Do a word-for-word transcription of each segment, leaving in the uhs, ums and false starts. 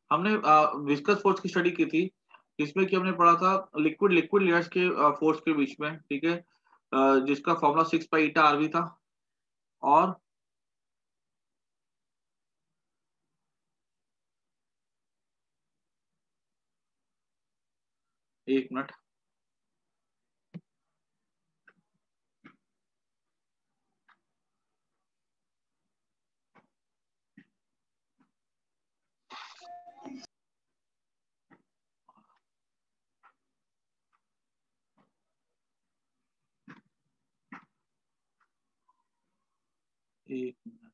हमने viscous force की study की थी, जिसमें कि हमने पढ़ा था लिक्विड लिक्विड लेयर्स के फोर्स के बीच में, ठीक है, अ, जिसका formula six pi eta r v था। और एक मिनट, एक मिनट।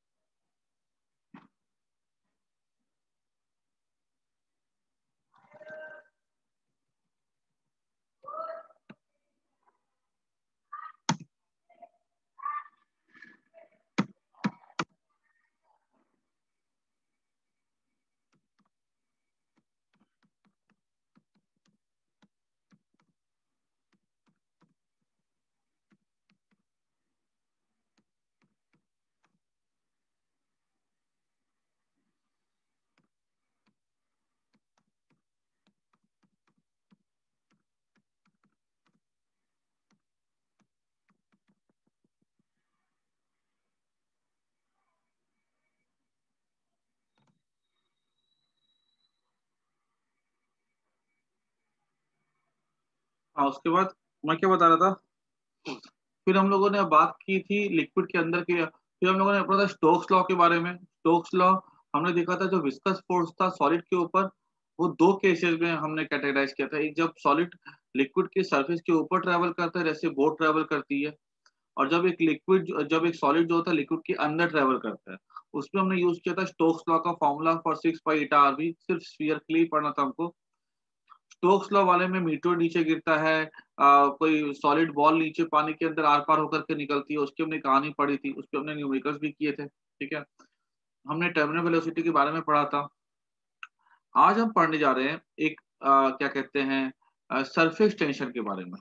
हाँ, उसके बाद मैं क्या बता रहा था, फिर हम लोगों ने बात की थी लिक्विड के अंदर की, फिर हम लोगों ने पढ़ा था स्टोक्स लॉ के बारे में। स्टोक्स लॉ हमने देखा था, जो विस्कस फोर्स था सॉलिड के ऊपर, वो दो केसेस में हमने कैटेगराइज किया था। एक, जब सॉलिड लिक्विड के सरफेस के ऊपर ट्रेवल करता है जैसे बोट ट्रेवल करती है, और जब एक लिक्विड जब एक सॉलिड जो होता है लिक्विड के अंदर ट्रेवल करता है, उसमें हमने यूज किया था स्टोक्स लॉ का formula for six pi eta r v. सिर्फ स्फीयर के लिए पढ़ना था हमको। स्टोक्स लॉ वाले में मीटर नीचे गिरता है, आ, कोई सॉलिड बॉल नीचे पानी के अंदर आर पार होकर के निकलती है, उसकी हमने कहानी पढ़ी थी, उस पर हमने न्यूमेरिकल्स भी किए थे, ठीक है। हमने टर्मिनल वेलोसिटी के बारे में पढ़ा था। आज हम पढ़ने जा रहे हैं एक आ, क्या कहते हैं, सरफेस टेंशन के बारे में,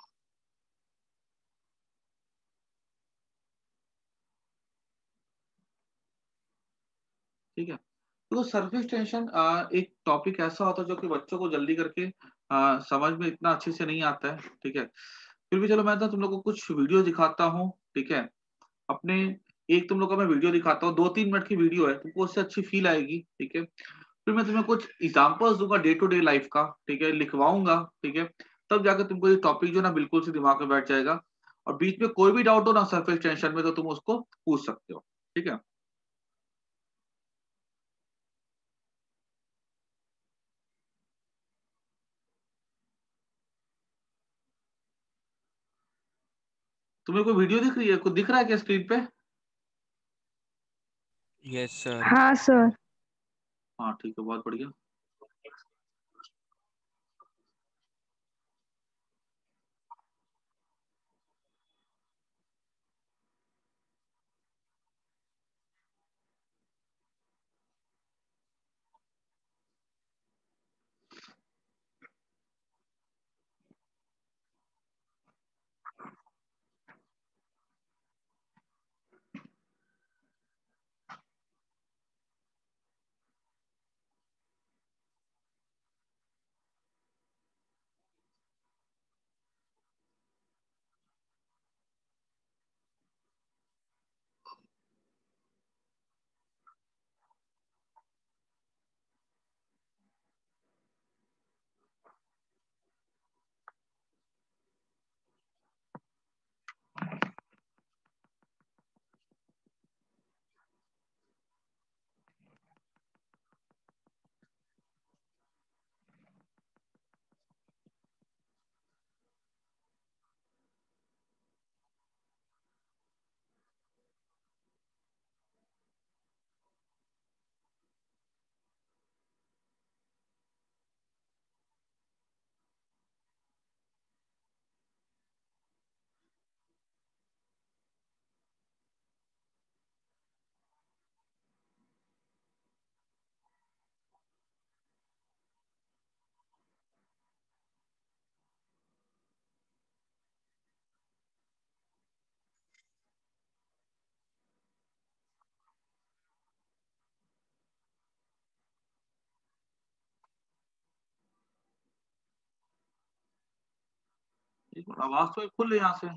ठीक है। तो सरफेस टेंशन एक टॉपिक ऐसा होता है जो कि बच्चों को जल्दी करके आ, समझ में इतना अच्छे से नहीं आता है, ठीक है। फिर भी चलो, मैं तो तुम लोग को कुछ वीडियो दिखाता हूँ, ठीक है। अपने एक तुम लोग का मैं वीडियो दिखाता हूँ, दो तीन मिनट की वीडियो है, तुमको उससे अच्छी फील आएगी, ठीक है। फिर मैं तुम्हें कुछ एग्जांपल्स दूंगा डे टू डे लाइफ का, ठीक है, लिखवाऊंगा, ठीक है। तब जाकर तुमको ये टॉपिक जो ना बिल्कुल से दिमाग में बैठ जाएगा। और बीच में कोई भी डाउट हो ना सरफेस टेंशन में, तो तुम उसको पूछ सकते हो, ठीक है। तुम्हें कोई वीडियो दिख रही है, कुछ दिख रहा है क्या स्क्रीन पे? Yes sir. हाँ सर। हाँ, ठीक है, बहुत बढ़िया। एक मिनट, आवाज तो खुल यहाँ से।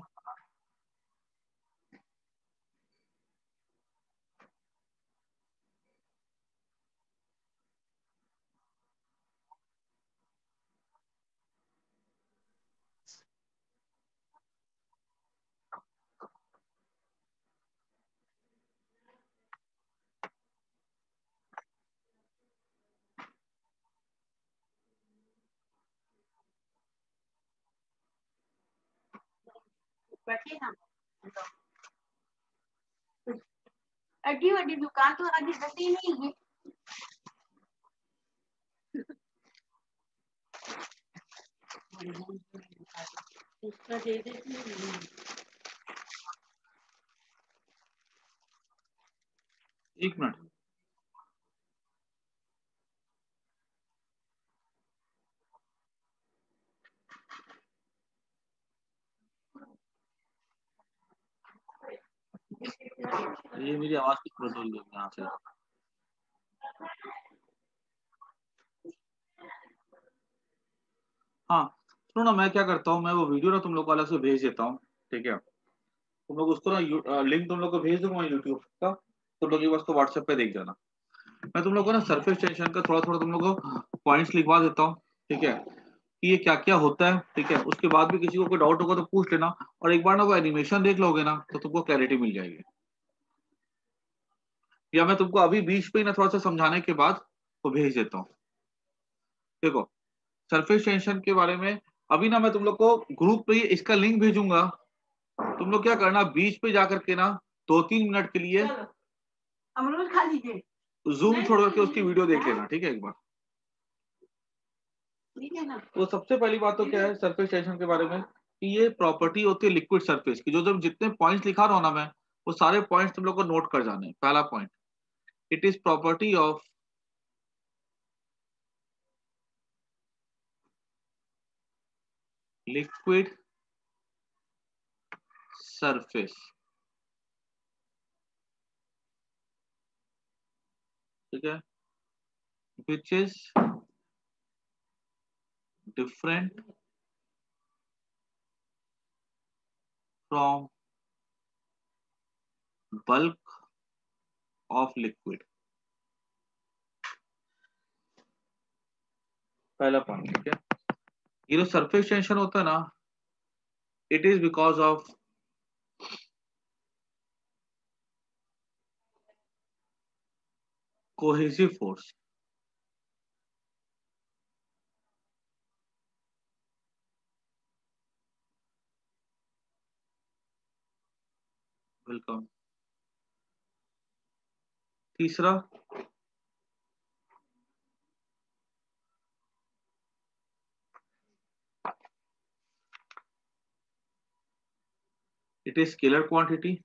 बैठिए ना, एड्डी वड्डी दुकान तो आगे बची नहीं है। उसका दे देती हूँ। एक मिनट, ये मेरी आवाज की बदल रही है यहाँ से। हाँ सुनो ना, मैं क्या करता हूँ, मैं वो वीडियो ना तुम लोग को अलग से भेज देता हूँ, ठीक है? तुम लोग उसको ना लिंक तुम लोग को भेज दूंगा यूट्यूब का, तुम लोग एक बार उसको व्हाट्सएप पे देख जाना। मैं तुम लोग को ना सरफेस टेंशन का थोड़ा थोड़ा तुम लोग को पॉइंट्स लिखवा देता हूँ, ठीक है? कि ये क्या क्या होता है, ठीक है? उसके बाद भी किसी को कोई डाउट होगा तो पूछ लेना, और एक बार ना वो एनिमेशन देख लोगे ना तो तुमको क्लैरिटी मिल जाएगी। या मैं तुमको अभी बीच पे ही ना थोड़ा सा समझाने के बाद वो भेज देता हूँ। देखो, सरफेस टेंशन के बारे में अभी ना मैं तुम लोग को ग्रुप पे इसका लिंक भेजूंगा। तुम लोग क्या करना, बीच पे जाकर के ना दो तीन मिनट के लिए अमरूद खा लीजिए, जूम छोड़ करके उसकी वीडियो देख लेना, ठीक है? एक बार ठीक है ना। तो सबसे पहली बात तो क्या है सरफेस टेंशन के बारे में, कि ये प्रॉपर्टी होती है लिक्विड सरफेस की। जो जो जितने पॉइंट्स लिखा रहा हूं ना मैं, वो सारे पॉइंट्स तुम लोग को नोट कर जाने हैं। पहला point, it is property of liquid surface, ठीक है? Which is different from bulk of liquid. पहला पॉइंट, ठीक है? ये जो सरफेस टेंशन होता है ना, it is because of cohesive force. Welcome. तीसरा, इट इज स्केलर क्वांटिटी।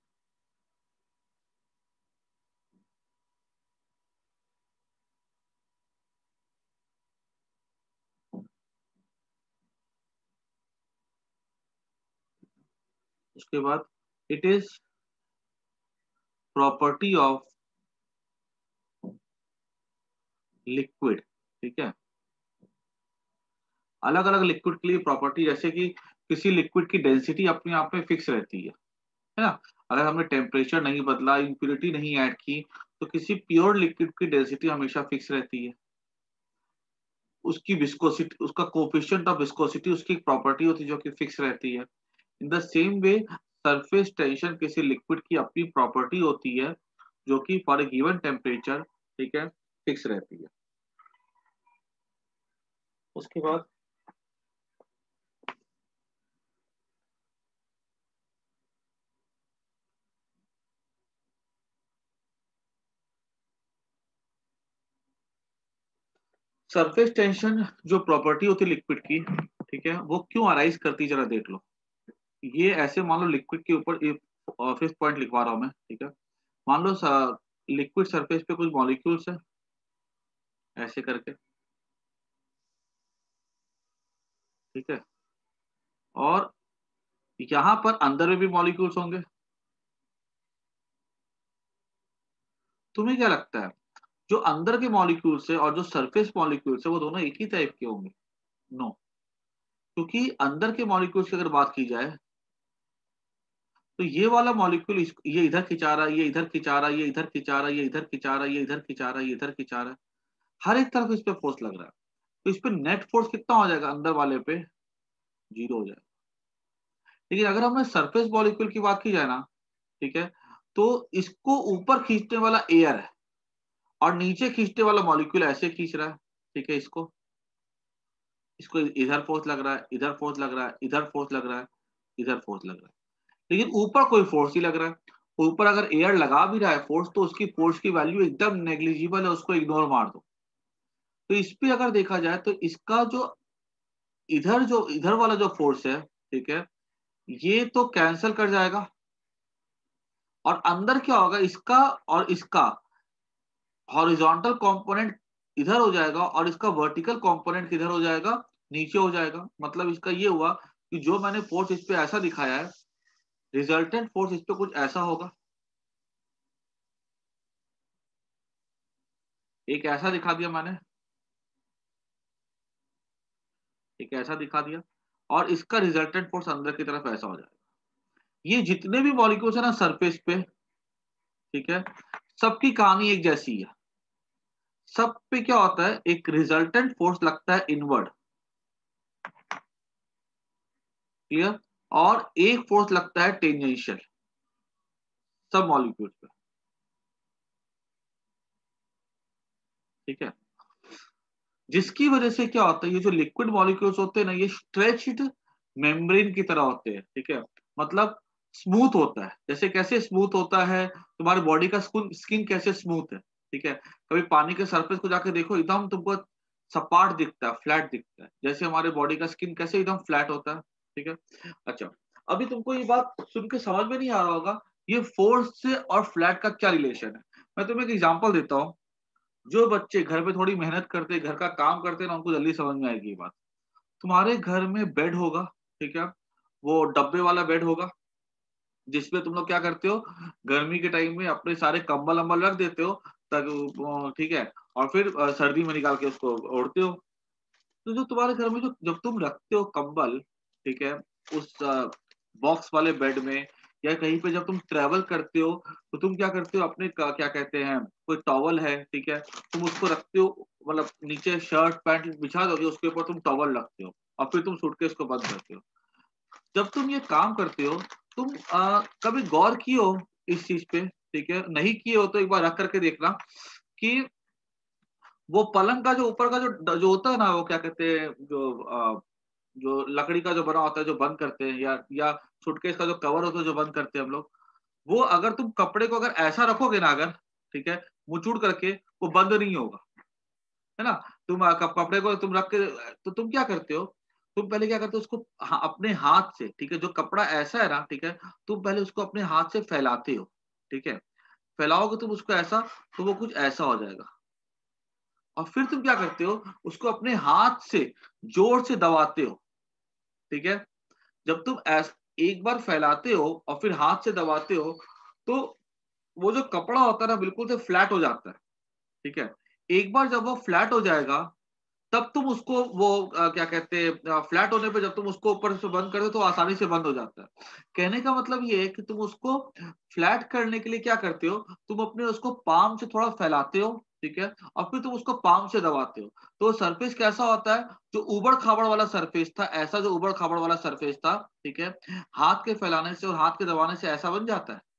उसके बाद it is property of liquid, ठीक है? अलग अलग लिक्विड के लिए प्रॉपर्टी, जैसे कि किसी लिक्विड की डेंसिटी अपने आप में फिक्स रहती है है ना? अगर हमने टेम्परेचर नहीं बदला, इम्प्योरिटी नहीं ऐड की, तो किसी प्योर लिक्विड की डेंसिटी हमेशा फिक्स रहती है। उसकी विस्कोसिटी, उसका कोफिशिएंट ऑफ विस्कोसिटी उसकी प्रॉपर्टी होती है जो कि फिक्स रहती है। In the same way surface tension किसी लिक्विड की अपनी प्रॉपर्टी होती है जो कि फॉर ए गिवन टेम्परेचर, ठीक है, फिक्स रहती है। उसके बाद सरफेस टेंशन जो प्रॉपर्टी होती है लिक्विड की, ठीक है, वो क्यों अराइज करती है जरा देख लो। ये ऐसे मान लो लिक्विड के ऊपर फिफ्थ पॉइंट लिखवा रहा हूं मैं, ठीक है? मान लो लिक्विड सरफेस पे कुछ मॉलिक्यूल्स है, ऐसे करके, ठीक है? और यहाँ पर अंदर में भी मॉलिक्यूल्स होंगे। तुम्हें क्या लगता है, जो अंदर के मॉलिक्यूल्स है और जो सरफेस मॉलिक्यूल्स है वो दोनों एक ही टाइप के होंगे? नो। क्योंकि अंदर के मॉलिक्यूल्स की अगर बात की जाए तो ये वाला मॉलिक्यूल ये इधर खिंचा रहा है, ये इधर खिंचा रहा है, ये इधर खिंचा रहा है, ये इधर खिंचा रहा है, ये इधर खिंचा रहा है, ये इधर खिंचा रहा है, हर एक तरफ इस पे फोर्स लग रहा है। तो इस पे नेट फोर्स कितना हो जाएगा? अंदर वाले पे जीरो हो जाएगा। लेकिन अगर हमने सरफेस मॉलिक्यूल की बात की जाए ना, ठीक है, तो इसको ऊपर खींचने वाला एयर है और नीचे खींचने वाला मॉलिक्यूल ऐसे खींच रहा है, ठीक है, इसको इसको इधर फोर्स लग रहा है, इधर फोर्स लग रहा है, इधर फोर्स लग रहा है, इधर फोर्स लग रहा है, लेकिन ऊपर कोई फोर्स ही लग रहा है। ऊपर अगर एयर लगा भी रहा है फोर्स, तो उसकी फोर्स की वैल्यू एकदम नेग्लिजिबल है, उसको इग्नोर मार दो। तो इस पे अगर देखा जाए तो इसका जो इधर जो इधर वाला जो फोर्स है, ठीक है, ये तो कैंसिल कर जाएगा और अंदर क्या होगा, इसका और इसका हॉरिजॉन्टल कंपोनेंट इधर हो जाएगा और इसका वर्टिकल कंपोनेंट किधर हो जाएगा? नीचे हो जाएगा। मतलब इसका ये हुआ कि जो मैंने फोर्स इस पे ऐसा दिखाया है, रिजल्टेंट फोर्स इस पे कुछ ऐसा होगा, एक ऐसा दिखा दिया मैंने, एक ऐसा दिखा दिया, और इसका रिजल्टेंट फोर्स अंदर की तरफ ऐसा हो जाएगा। ये जितने भी मॉलिक्यूल्स है ना सरफेस पे, ठीक है, सबकी कहानी एक जैसी है। सब पे क्या होता है, एक रिजल्टेंट फोर्स लगता है इनवर्ड, क्लियर, और एक फोर्स लगता है टेंजेंशियल, सब मॉलिक्यूल्स पे, ठीक है। जिसकी वजह से क्या होता है, ये जो लिक्विड मॉलिक्यूल्स होते हैं ना, ये स्ट्रेच्ड मेम्ब्रेन की तरह होते हैं, ठीक है, मतलब स्मूथ होता है। जैसे कैसे स्मूथ होता है, तुम्हारे बॉडी का स्किन कैसे स्मूथ है, ठीक है, कभी पानी के सरफेस को जाके देखो, एकदम तुमको सपाट दिखता है, फ्लैट दिखता है, जैसे हमारे बॉडी का स्किन कैसे एकदम फ्लैट होता है, ठीक है। अच्छा, अभी तुमको ये बात सुन के समझ में नहीं आ रहा होगा ये फोर्स से और फ्लैट का क्या रिलेशन है। मैं तुम्हें एक एग्जांपल देता हूँ। जो बच्चे घर पे थोड़ी मेहनत करते, घर का काम करते हैं ना, उनको जल्दी समझ में आएगी ये बात। तुम्हारे घर में बेड होगा, ठीक है, वो डब्बे वाला बेड होगा, जिसमें तुम लोग क्या करते हो, गर्मी के टाइम में अपने सारे कंबल अम्बल रख देते हो तक, ठीक है, और फिर अ, सर्दी में निकाल के उसको ओढ़ते हो। तो जो तुम्हारे घर में जो जब तुम रखते हो कंबल, ठीक है, उस बॉक्स वाले बेड में, या कहीं पे जब तुम ट्रेवल करते हो, तो तुम क्या करते हो, अपने का, क्या कहते हैं, कोई टॉवल है, ठीक है, तुम उसको रखते हो, मतलब नीचे शर्ट पैंट बिछा दोगे, उसके ऊपर तुम टॉवल रखते हो और फिर तुम सूटकेस को बंद करते हो। जब तुम ये काम करते हो, तुम आ, कभी गौर किए हो इस चीज पे, ठीक है, नहीं किए हो तो एक बार रख करके देखना कि वो पलंग का जो ऊपर का जो जो होता है ना, वो क्या कहते हैं, जो आ, जो लकड़ी का जो बना होता है, जो बंद करते हैं, या या सूटकेस का जो कवर होता है जो बंद करते हैं हम लोग, वो अगर तुम कपड़े को अगर ऐसा रखोगे ना, अगर, ठीक है, मुचूड़ करके, वो बंद नहीं होगा, है ना। तुम आ, कप- कपड़े को तुम रख के, तो तुम क्या करते हो, तुम पहले क्या करते हो, उसको हा, अपने हाथ से, ठीक है, जो कपड़ा ऐसा है ना, ठीक है, तुम पहले उसको अपने हाथ से फैलाते हो, ठीक है, फैलाओगे तुम उसको ऐसा, तो वो कुछ ऐसा हो जाएगा। और फिर तुम क्या करते हो, उसको अपने हाथ से जोर से दबाते हो, ठीक है। जब तुम ऐस, एक बार फैलाते हो और फिर हाथ से दबाते हो, तो वो जो कपड़ा होता है ना, बिल्कुल से फ्लैट हो जाता है, ठीक है। एक बार जब वो फ्लैट हो जाएगा, तब तुम उसको वो आ, क्या कहते हैं, फ्लैट होने पे जब तुम उसको ऊपर से बंद कर दो तो आसानी से बंद हो जाता है। कहने का मतलब ये है कि तुम उसको फ्लैट करने के लिए क्या करते हो, तुम अपने उसको पाम से थोड़ा फैलाते हो, ठीक है, और फिर तुम उसको पाम से दबाते हो, तो सरफेस कैसा होता है, जो उबड़ खाबड़ वाला सरफेस था, ऐसा जो उबड़ खाबड़ वाला सरफेस था, ठीक है, हाथ के फैलाने से और हाथ के दबाने से ऐसा बन जाता है।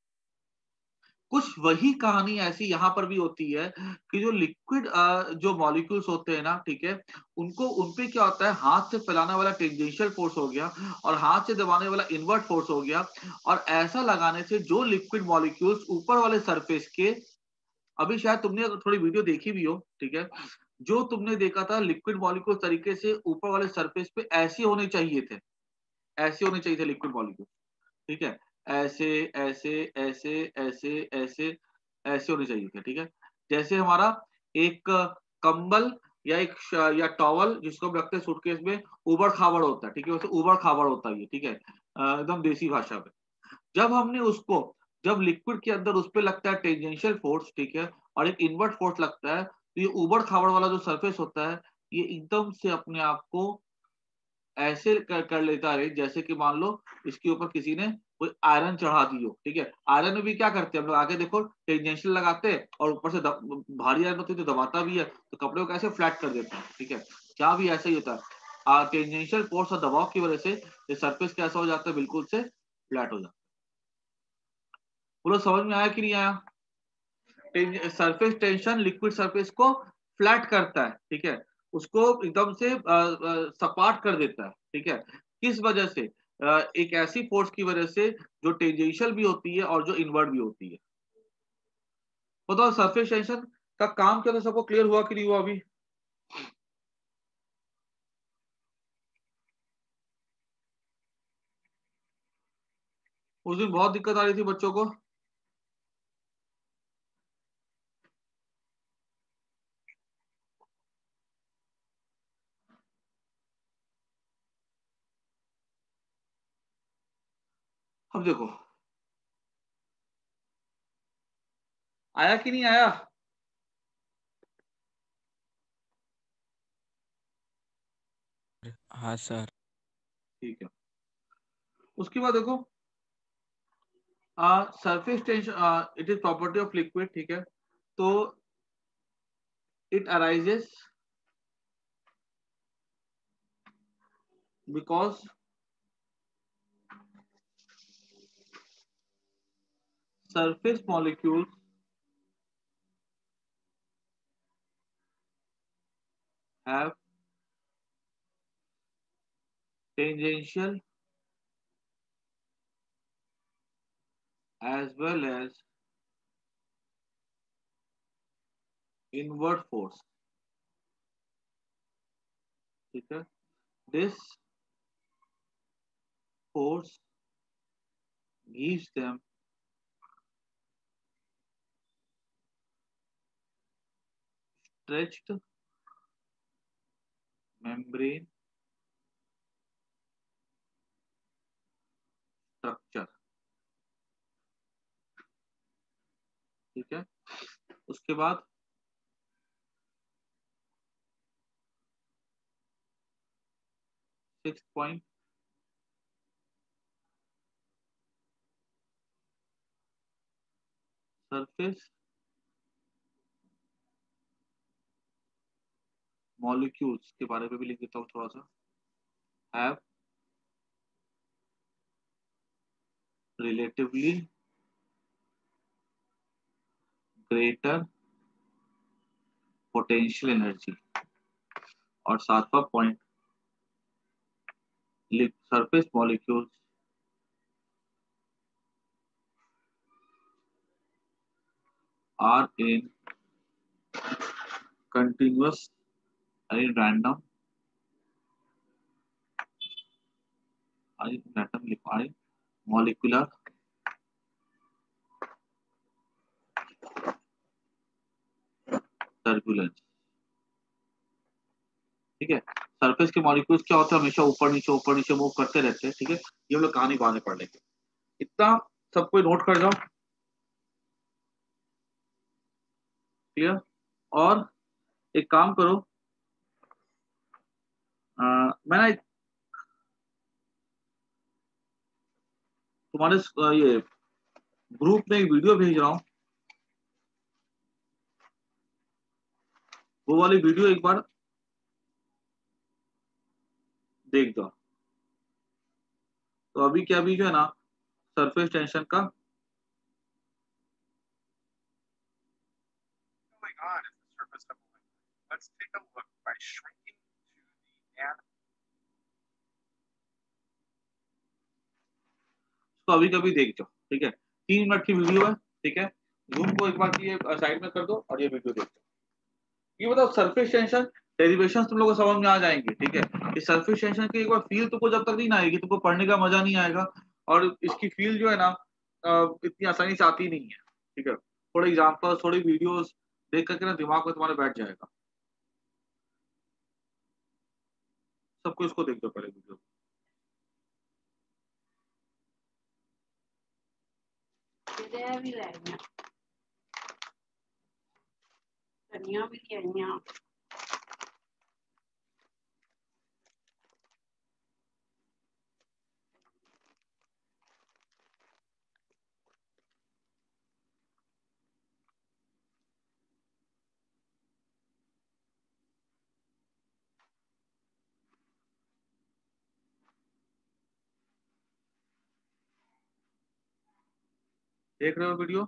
कुछ वही कहानी ऐसी यहाँ पर भी होती है कि जो लिक्विड जो मॉलिक्यूल्स होते हैं ना, ठीक है, उनको उनपे क्या होता है, हाथ से फैलाने वाला टेंजेंशियल फोर्स हो गया और हाथ से दबाने वाला इनवर्ट फोर्स हो गया, और ऐसा लगाने से जो लिक्विड मॉलिक्यूल्स ऊपर वाले सरफेस के, अभी शायद तुमने थोड़ी वीडियो देखी भी हो, ठीक है, जो तुमने देखा था लिक्विड मॉलिक्यूल तरीके से ऊपर वाले सरफेस पे ऐसे होने चाहिए थे, ऐसे होने चाहिए थे लिक्विड मॉलिक्यूल, ठीक है, ऐसे ऐसे ऐसे ऐसे ऐसे ऐसे होने चाहिए थे, ठीक है। जैसे हमारा एक कंबल या एक श- या टॉवल जिसको हम रखते हैं सूटकेस में, उबड़ खाबड़ होता है, ठीक है, वैसे उबड़ खाबड़ होता है ये, ठीक है, अ, एकदम देसी भाषा में। जब हमने उसको, जब लिक्विड के अंदर उस पर लगता है टेंजेंशियल फोर्स, ठीक है, और एक इनवर्ट फोर्स लगता है, तो ये उबड़ खाबड़ वाला जो सरफेस होता है, ये एकदम से अपने आप को ऐसे कर, कर लेता है जैसे कि मान लो इसके ऊपर किसी ने कोई आयरन चढ़ा दी हो, ठीक है। आयरन में भी क्या करते हैं हम लोग, आगे देखो टेंजेंशियल लगाते हैं और ऊपर से दब, भारी आयरन होती है तो दबाता भी है, तो कपड़े को कैसे फ्लैट कर देते हैं, ठीक है। क्या भी ऐसा ही होता है, टेंजेंशियल फोर्स और दबाव की वजह से ये सरफेस कैसा हो जाता है, बिल्कुल से फ्लैट हो जाता है। बोलो समझ में आया कि नहीं आया? सरफेस टेंशन लिक्विड सरफेस को फ्लैट करता है, ठीक है, उसको एकदम से सपाट कर देता है, ठीक है। किस वजह से? आ, एक ऐसी फोर्स की वजह से जो टेंजेंशियल भी होती है और जो इनवर्ट भी होती है। बताओ सरफेस टेंशन का काम क्या था, सबको क्लियर हुआ कि नहीं हुआ अभी? उस दिन बहुत दिक्कत आ रही थी बच्चों को। अब देखो आया कि नहीं आया? हाँ सर। ठीक है, उसके बाद देखो surface tension it is property of liquid, ठीक है। तो it arises because surface molecules have tangential as well as inward force, ठीक है। This force gives them stretched membrane structure, ठीक है। उसके बाद सिक्स पॉइंट सरफेस मॉलिक्यूल्स के बारे में भी लिख देता हूँ थोड़ा सा। Have relatively greater potential energy, और सातवां point surface molecules are in continuous and random random liquid molecular turbulence, ठीक है। सरफेस के मॉलिक्यूल्स क्या होता है, हमेशा ऊपर नीचे ऊपर नीचे मूव करते रहते हैं, ठीक है। ये हम लोग कहानी बाद में पढ़ लेंगे, इतना सब कोई नोट कर जाओ, क्लियर। और एक काम करो, आ, मैं ना तुम्हारे आ, ये ग्रुप में एक वीडियो भेज रहा हूँ, वो वाली वीडियो एक बार देख दो। तो अभी क्या, अभी जो है ना सरफेस टेंशन का तो अभी कभी देख जाओ, ठीक है। तीन मिनट की वीडियो है, ठीक है। जूम को एक बार ये साइड में कर दो और ये वीडियो देख दो। ये बताओ सरफेस टेंशन डेरिवेशन तुम लोग को समझ में आ जाएंगे, ठीक है। इस सरफेस टेंशन की एक बार फील तुमको जब तक नहीं ना आएगी, तुमको पढ़ने का मजा नहीं आएगा, और इसकी फील जो है ना इतनी आसानी से आती नहीं है, ठीक है। थोड़े एग्जाम्पल थोड़ी वीडियोस देख करके ना दिमाग में तुम्हारे बैठ जाएगा। सबको इसको देख दो पहले वीडियो। भी लाइया धनिया भी लाइया। देख रहे हो वीडियो?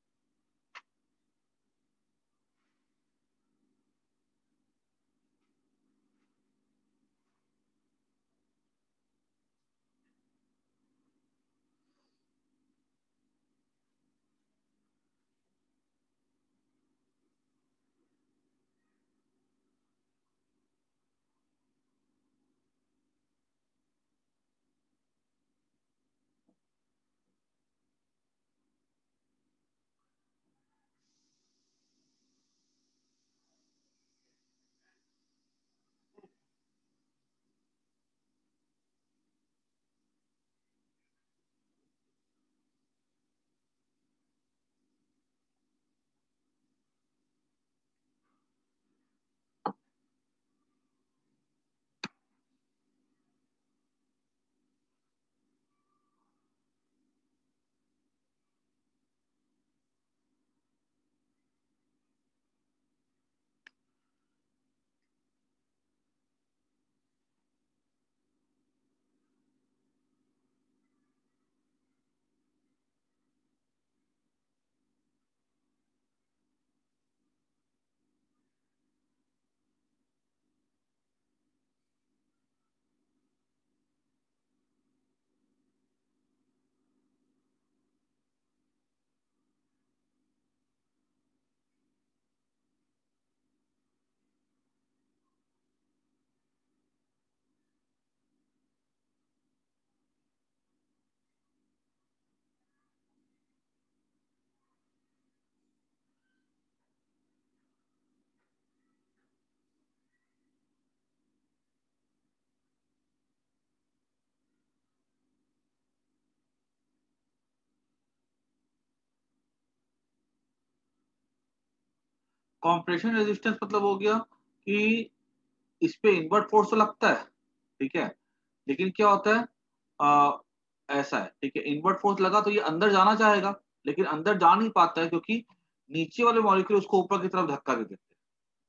कॉम्प्रेशन रेजिस्टेंस मतलब हो गया कि इस पे इनवर्ट फोर्स तो लगता है, ठीक है, लेकिन क्या होता है, आ, ऐसा है, ठीक है, इनवर्ट फोर्स लगा तो ये अंदर जाना चाहेगा, लेकिन अंदर जा नहीं पाता है क्योंकि नीचे वाले मॉलिक्यूल उसको ऊपर की तरफ धक्का दे देते हैं,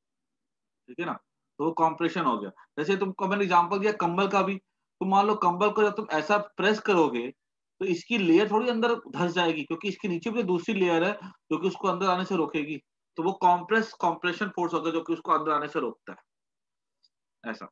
ठीक है ना। तो वो कॉम्प्रेशन हो गया। जैसे तुमको मैंने एग्जांपल दिया कंबल का भी, तुम मान लो कंबल को जब तुम ऐसा प्रेस करोगे तो इसकी लेयर थोड़ी अंदर धंस जाएगी, क्योंकि इसके नीचे भी तो दूसरी लेयर है जो कि उसको अंदर आने से रोकेगी। तो वो कॉम्प्रेस कॉम्प्रेशन फोर्स होगा जो कि उसको अंदर आने से रोकता है, ऐसा।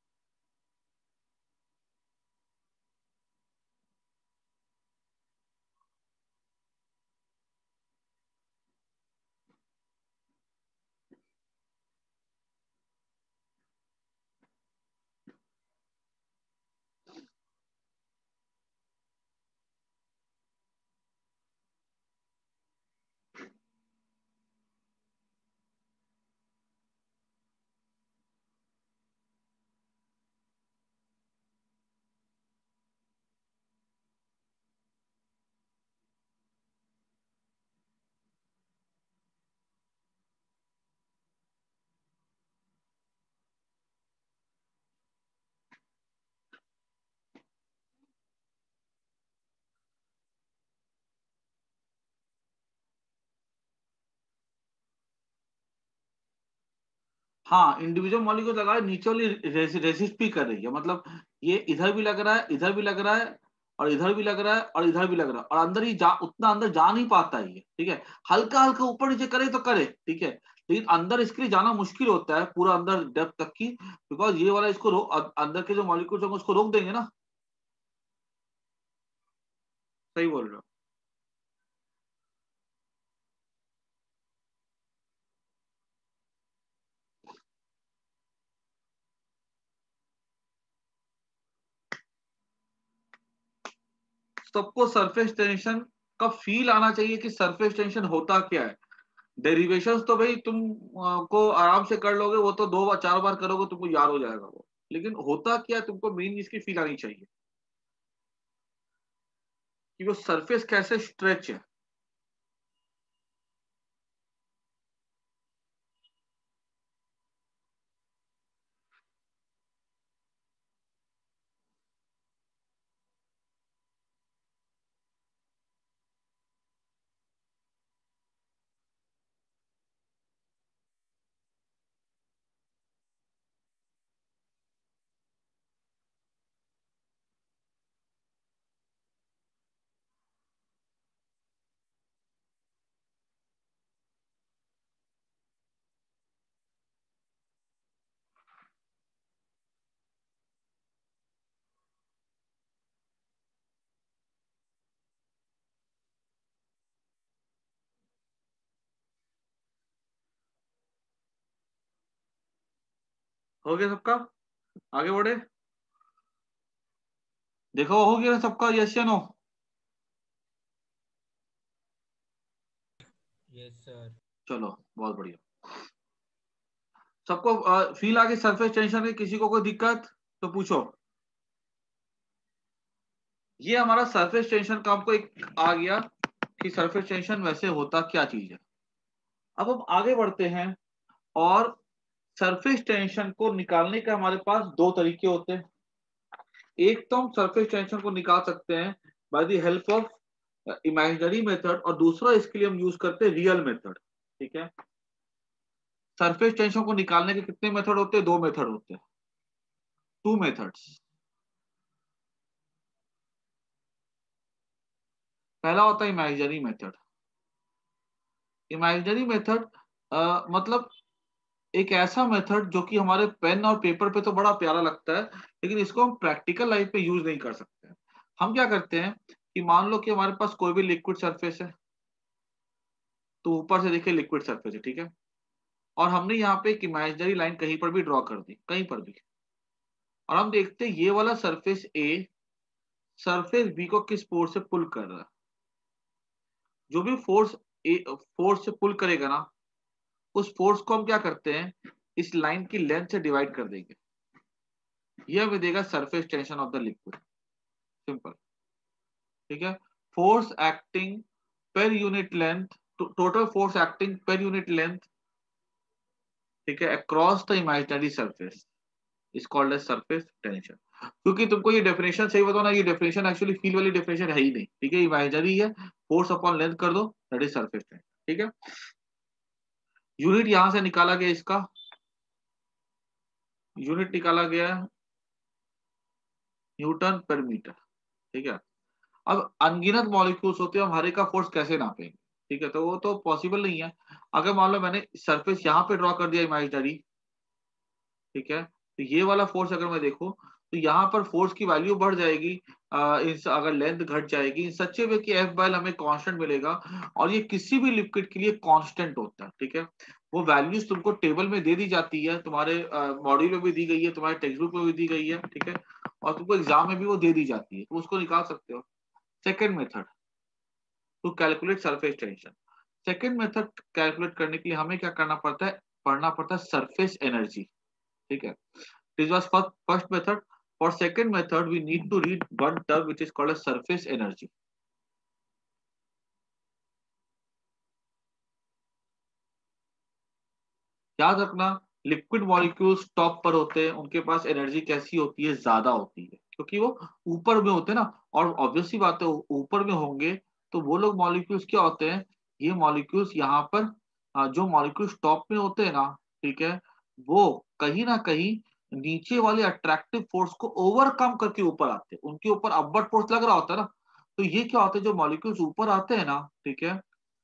हाँ, इंडिविजुअल मॉलिक्यूल लगा है, नीचे वाली रेसिस्ट भी कर रही है, मतलब ये इधर भी लग रहा है, इधर भी लग रहा है, और इधर भी लग रहा है, और इधर भी लग रहा है, और अंदर ही जा उतना अंदर जा नहीं पाता है ये, ठीक है। हल्का हल्का ऊपर नीचे करे तो करे, ठीक है, लेकिन अंदर इसके लिए जाना मुश्किल होता है पूरा अंदर डेप्थ तक की, बिकॉज ये वाला इसको रो, अंदर के जो मॉलिक्यूल होंगे उसको रोक देंगे ना। सही बोल रहे हो। सबको सरफेस टेंशन का फील आना चाहिए कि सरफेस टेंशन होता क्या है। डेरिवेशंस तो भाई तुम अ, को आराम से कर लोगे, वो तो दो बार चार बार करोगे तुमको याद हो जाएगा वो, लेकिन होता क्या है तुमको मेन इसकी फील आनी चाहिए कि वो सरफेस कैसे स्ट्रेच है। हो गया सबका? आगे बढ़े, देखो हो गया सबका, यस या नो? Yes sir. चलो बहुत बढ़िया, सबको फील आ गई सरफेस टेंशन की? किसी को कोई दिक्कत तो पूछो। ये हमारा सरफेस टेंशन का आपको एक आ गया कि सरफेस टेंशन वैसे होता क्या चीज है। अब हम आगे बढ़ते हैं, और सरफेस टेंशन को निकालने के हमारे पास दो तरीके होते हैं। एक तो हम सरफेस टेंशन को निकाल सकते हैं by the help of imaginary method, और दूसरा इसके लिए हम यूज करते हैं रियल मेथड। ठीक है, सरफेस टेंशन को निकालने के कितने मेथड होते हैं? दो मेथड होते हैं, टू मेथड्स। पहला होता है इमेजिनरी मेथड। इमेजिनरी मेथड मतलब एक ऐसा मेथड जो कि हमारे पेन और पेपर पे तो बड़ा प्यारा लगता है, लेकिन इसको हम प्रैक्टिकल लाइफ पे यूज नहीं कर सकते। हम क्या करते हैं कि मान लो कि हमारे पास कोई भी लिक्विड सरफेस है, तो ऊपर से देखिए लिक्विड सरफेस है, ठीक है, और हमने यहाँ पे एक इमेजिनरी लाइन कहीं पर भी ड्रॉ कर दी, कहीं पर भी, और हम देखते हैं ये वाला सरफेस ए सरफेस बी को किस फोर्स से पुल कर रहा है। जो भी फोर्स ए फोर्स से पुल करेगा ना, उस फोर्स को हम क्या करते हैं, इस लाइन की लेंथ से डिवाइड कर देंगे, यह हमें देगा surface tension of the liquid. Simple, ठीक है। Force acting per unit length, total force acting per unit length, ठीक है, across the imaginary surface is called as surface tension. क्योंकि तुमको ये डेफिनेशन सही बताओ ना, ये डेफिनेशन एक्चुअली फील वाली डेफिनेशन है ही नहीं, ठीक है, इमेजिनरी है, फोर्स अपॉन लेंथ कर दो, दैट इज सरफेस टेंशन। ठीक है, यूनिट यहां से निकाला गया, इसका यूनिट निकाला गया न्यूटन पर मीटर। ठीक है, अब अनगिनत मॉलिक्यूल्स होते हैं, हम हर एक का फोर्स कैसे नापेंगे? ठीक है, तो वो तो पॉसिबल नहीं है। अगर मान लो मैंने सरफेस यहाँ पे ड्रॉ कर दिया इमेजिनरी, ठीक है, तो ये वाला फोर्स अगर मैं देखूं तो यहाँ पर फोर्स की वैल्यू बढ़ जाएगी, आ, इस अगर लेंथ घट जाएगी, इन सच्चे वे कि एफ बाय हमें कांस्टेंट मिलेगा, और ये किसी भी लिक्विड के लिए कांस्टेंट होता है। ठीक है, वो वैल्यूज तुमको टेबल में दे दी जाती है, तुम्हारे मॉड्यूल में भी दी गई है, तुम्हारे टेक्स्ट बुक में भी दी गई है, ठीक है, और तुमको एग्जाम में भी वो दे दी जाती है, तो उसको निकाल सकते हो। Second method to calculate surface tension. Second method calculate करने के लिए हमें क्या करना पड़ता है, पढ़ना पड़ता है सरफेस एनर्जी। ठीक है, this was first first method. For second method we need to read one term which is called as surface energy. याद रखना, लिक्विड मॉलिक्यूल्स टॉप पर होते हैं, उनके पास एनर्जी कैसी होती है, ज्यादा होती है, क्योंकि वो ऊपर में होते हैं ना, और ऑब्वियस सी बात है ऊपर में होंगे तो वो लोग मॉलिक्यूल्स क्या होते हैं, ये मॉलिक्यूल्स यहाँ पर जो मॉलिक्यूल्स टॉप में होते हैं ना, ठीक है, वो कहीं ना कहीं नीचे वाले अट्रैक्टिव फोर्स को ओवरकम करके ऊपर आते हैं, उनके ऊपर अपवर्ड फोर्स लग रहा होता है ना, तो ये क्या होता है, जो मॉलिक्यूल्स ऊपर आते हैं ना, ठीक है,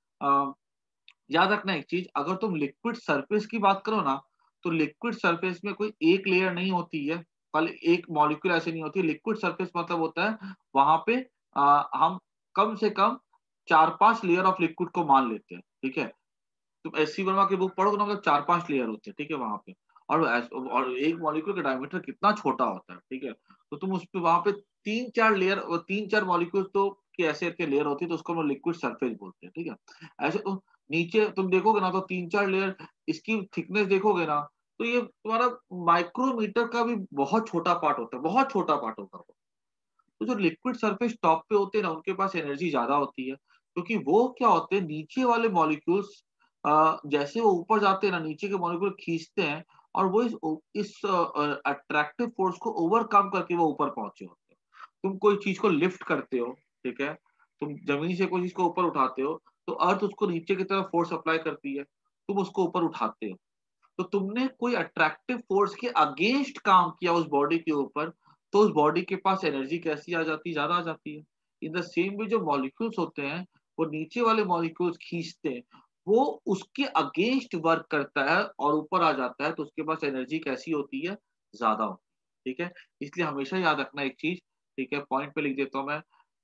याद रखना एक चीज, अगर तुम लिक्विड सरफेस की बात करो ना, तो लिक्विड सरफेस में कोई एक लेयर नहीं होती है, कल एक मॉलिक्यूल ऐसे नहीं होती है। लिक्विड सरफेस मतलब होता है वहां पे आ, हम कम से कम चार पांच लेयर ऑफ लिक्विड को मान लेते हैं। ठीक है, तुम एस सी वर्मा की बुक पढ़ोगे ना, मतलब चार पांच लेयर होते हैं, ठीक है, वहां पे, और और एक मॉलिक्यूल का डायमीटर कितना छोटा होता है, ठीक है, तो तुम उस पे वहां पे तीन चार लेयर, तीन चार मॉलिक्यूल तो की ऐसे करके लेयर होती है, तो उसको हम लिक्विड सरफेस बोलते हैं। ठीक है, ऐसे तो नीचे तुम देखोगे ना, तो तीन चार लेयर, इसकी थिकनेस देखोगे ना, तो ये तुम्हारा माइक्रोमीटर का भी बहुत छोटा पार्ट होता है, बहुत छोटा पार्ट होता है। तो जो लिक्विड सरफेस टॉप पे होते हैं ना, उनके पास एनर्जी ज्यादा होती है, क्योंकि वो क्या होते हैं, नीचे वाले मॉलिक्यूल्स जैसे वो ऊपर जाते हैं ना, नीचे के मॉलिक्यूल खींचते हैं, और वो इस इस अट्रैक्टिव फोर्स को ओवरकम करके वो ऊपर पहुंचे होते हैं। तुम कोई चीज को लिफ्ट करते हो, ठीक है, तुम जमीन से कोई चीज को ऊपर उठाते हो, तो अर्थ उसको नीचे की तरफ फोर्स अप्लाई करती है, तुम उसको ऊपर उठाते हो, तो तुमने कोई अट्रैक्टिव फोर्स के अगेंस्ट काम किया उस बॉडी के ऊपर, तो उस बॉडी के पास एनर्जी कैसी आ जाती है, ज्यादा आ जाती है। इन द सेम वे जो मॉलिक्यूल्स होते हैं, वो नीचे वाले मॉलिक्यूल्स खींचते हैं, वो उसके अगेंस्ट वर्क करता है और ऊपर आ जाता है, तो उसके पास एनर्जी कैसी होती है, ज्यादा होती है। ठीक है, इसलिए हमेशा याद रखना एक चीज, ठीक है, पॉइंट पे लिख देता हूं मैं,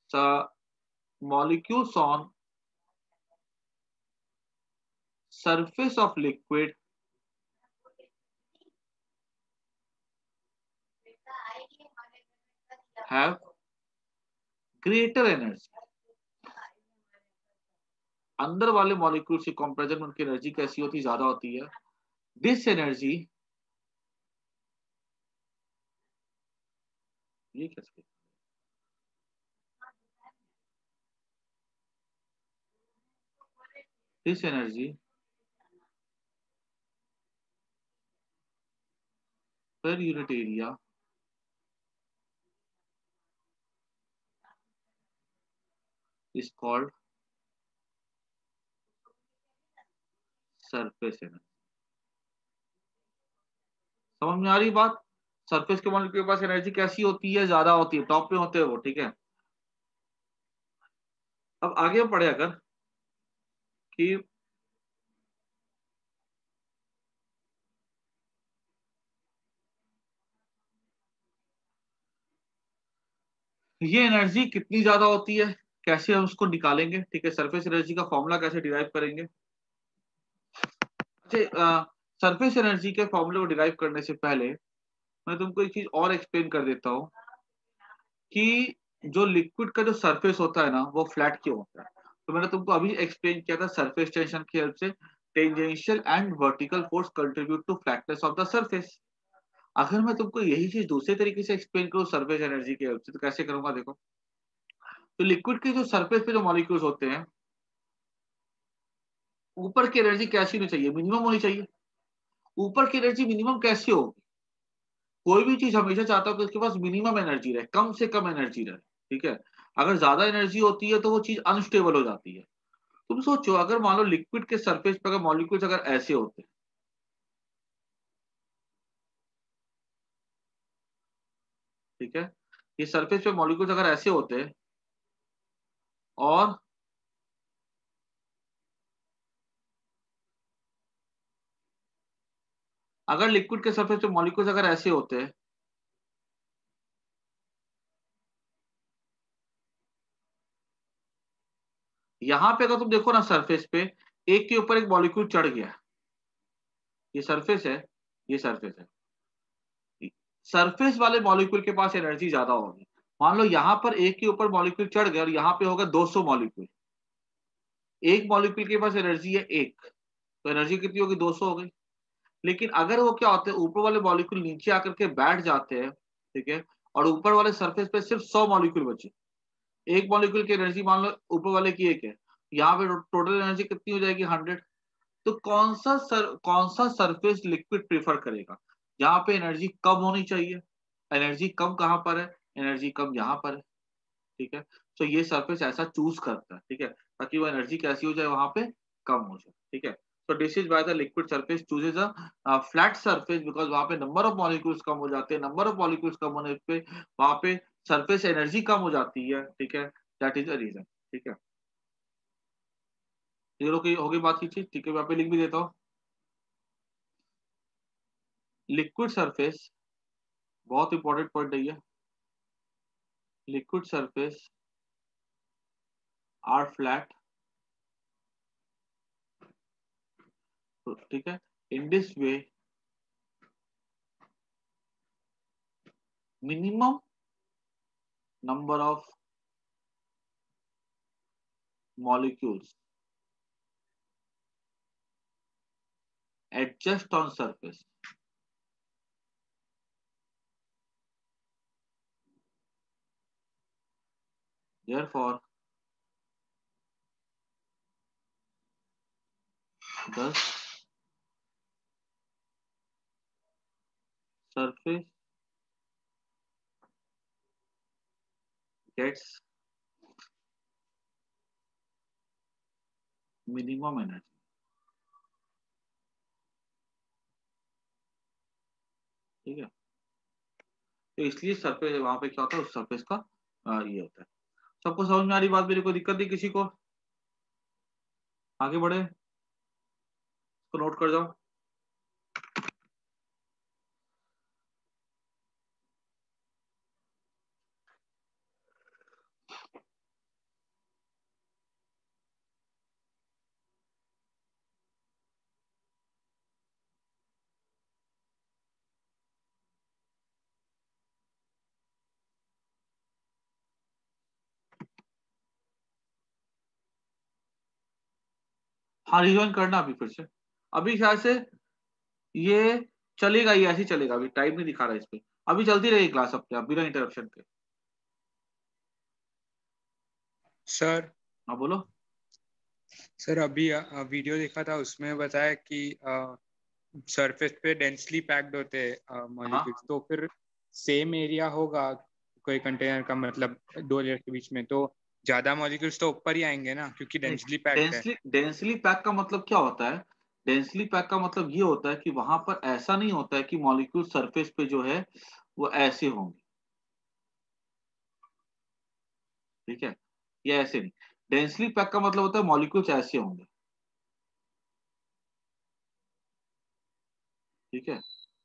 molecules on surface of liquid have greater energy. अंदर वाले मॉलिक्यूल्स के कंपैरिजन में उनकी एनर्जी कैसी होती है, ज्यादा होती है। दिस एनर्जी, ये कैसे, this energy per unit area is called surface energy. समझ में आ रही बात? सरफेस के मॉलिक्यूल के पास एनर्जी कैसी होती है, ज्यादा होती है, टॉप पे होते हैं वो, ठीक है। अब आगे पढ़े अगर कि ये एनर्जी कितनी ज्यादा होती है, कैसे हम उसको निकालेंगे, ठीक है। सरफेस एनर्जी का फॉर्मूला कैसे डिराइव करेंगे। अच्छा, सरफेस एनर्जी के फॉर्मूले को डिराइव करने से पहले मैं तुमको एक चीज और एक्सप्लेन कर देता हूँ कि जो लिक्विड का जो सरफेस होता है ना, वो फ्लैट क्यों होता है। तो मैंने तुमको अभी एक्सप्लेन किया था, सरफेस टेंशन की हेल्प से tangential and vertical force contribute to flatness of the surface. अगर मैं तुमको यही चीज दूसरे तरीके से एक्सप्लेन करूँ सरफेस एनर्जी की हेल्प से, तो कैसे करूंगा देखो। तो लिक्विड के जो सरफेस पे जो मॉलिक्यूल्स होते हैं, ऊपर की एनर्जी कैसी होनी चाहिए, मिनिमम होनी चाहिए। ऊपर की एनर्जी मिनिमम कैसी होगी, कोई भी चीज हमेशा चाहता है कि उसके पास मिनिमम एनर्जी रहे, कम से कम एनर्जी रहे, ठीक है। अगर ज्यादा एनर्जी होती है तो वो चीज अनस्टेबल हो जाती है। तुम सोचो, अगर मान लो लिक्विड के सरफेस पर अगर मॉलिक्यूल्स अगर ऐसे होते, ठीक है, ये सरफेस पे मॉलिक्यूल्स अगर ऐसे होते और अगर लिक्विड के सरफेस पे मॉलिक्यूल्स अगर ऐसे होते, यहां पे अगर तुम देखो ना सरफेस पे एक के ऊपर एक मॉलिक्यूल चढ़ गया, ये सरफेस है, ये सरफेस है, सरफेस वाले मॉलिक्यूल के पास एनर्जी ज्यादा होगी। मान लो यहाँ पर एक के ऊपर मॉलिक्यूल चढ़ गया और यहाँ पे होगा दो सौ मॉलिक्यूल, एक मॉलिक्यूल के पास एनर्जी है एक, तो एनर्जी कितनी होगी, दो सौ हो गई। लेकिन अगर वो क्या होते हैं, ऊपर वाले मॉलिक्यूल नीचे आकर के बैठ जाते हैं, ठीक है, और ऊपर वाले सरफेस पे सिर्फ सौ मॉलिक्यूल बचे, एक मॉलिक्यूल की एनर्जी मान लो ऊपर वाले की एक है, यहाँ पे टोटल एनर्जी कितनी हो जाएगी, हंड्रेड। तो कौन सा सर कौन सा सरफेस लिक्विड प्रेफर करेगा, जहाँ पे एनर्जी कम होनी चाहिए। एनर्जी कम कहाँ पर है, एनर्जी कम यहाँ पर है, ठीक है। तो ये सरफेस ऐसा चूज करता है, ठीक है, ताकि वो एनर्जी कैसी हो जाए, वहां पे कम हो जाए, ठीक है। तो this is why the liquid surface chooses a flat surface, because वहां पे नंबर ऑफ मॉलिक्यूल्स कम हो जाते हैं, नंबर ऑफ मॉलिक्यूल्स कम होने पे वहां पे सरफेस एनर्जी कम हो जाती है, ठीक है। दैट इज द रीजन, ठीक है। ये लोग की होगी बात की चीज, ठीक है, वहां पे लिख भी देता हूँ। लिक्विड सरफेस बहुत इंपॉर्टेंट पॉइंट है ये, लिक्विड सरफेस आर फ्लैट, ठीक है। In this way minimum number of molecules adjust on surface, therefore the surface gets minimum energy, ठीक है। तो इसलिए सरफेस वहां पे क्या होता है, उस सरफेस का आ, ये होता है। सबको समझ में आ रही बात, मेरे को दिक्कत नहीं किसी को, आगे बढ़े, इसको नोट कर जाओ। हाँ रिज्वाइन करना अभी फिर से, अभी शायद से ये चलेगा, ये ऐसे ही चलेगा, अभी टाइम नहीं दिखा रहा है इस पे, अभी चलती रहेगी क्लास अपने आप बिना इंटरप्शन के। सर हाँ बोलो। सर अभी अ, वीडियो देखा था, उसमें बताया कि सरफेस पे डेंसली पैक्ड होते हैं हाँ मॉलिक्यूल्स, तो फिर सेम एरिया होगा कोई कंटेनर का, मतलब दो लेयर के बीच में, तो ज्यादा मॉलिक्यूल्स तो ऊपर ही आएंगे ना, क्योंकि डेंसली पैक्ड है। डेंसली डेंसली पैक का मतलब क्या होता है? डेंसली पैक का मतलब ये होता है कि वहां पर ऐसा नहीं होता है कि मॉलिक्यूल सरफेस पे जो है वो ऐसे होंगे, ठीक है, ये ऐसे नहीं। डेंसली पैक का मतलब होता है मॉलिक्यूल्स ऐसे होंगे, ठीक है,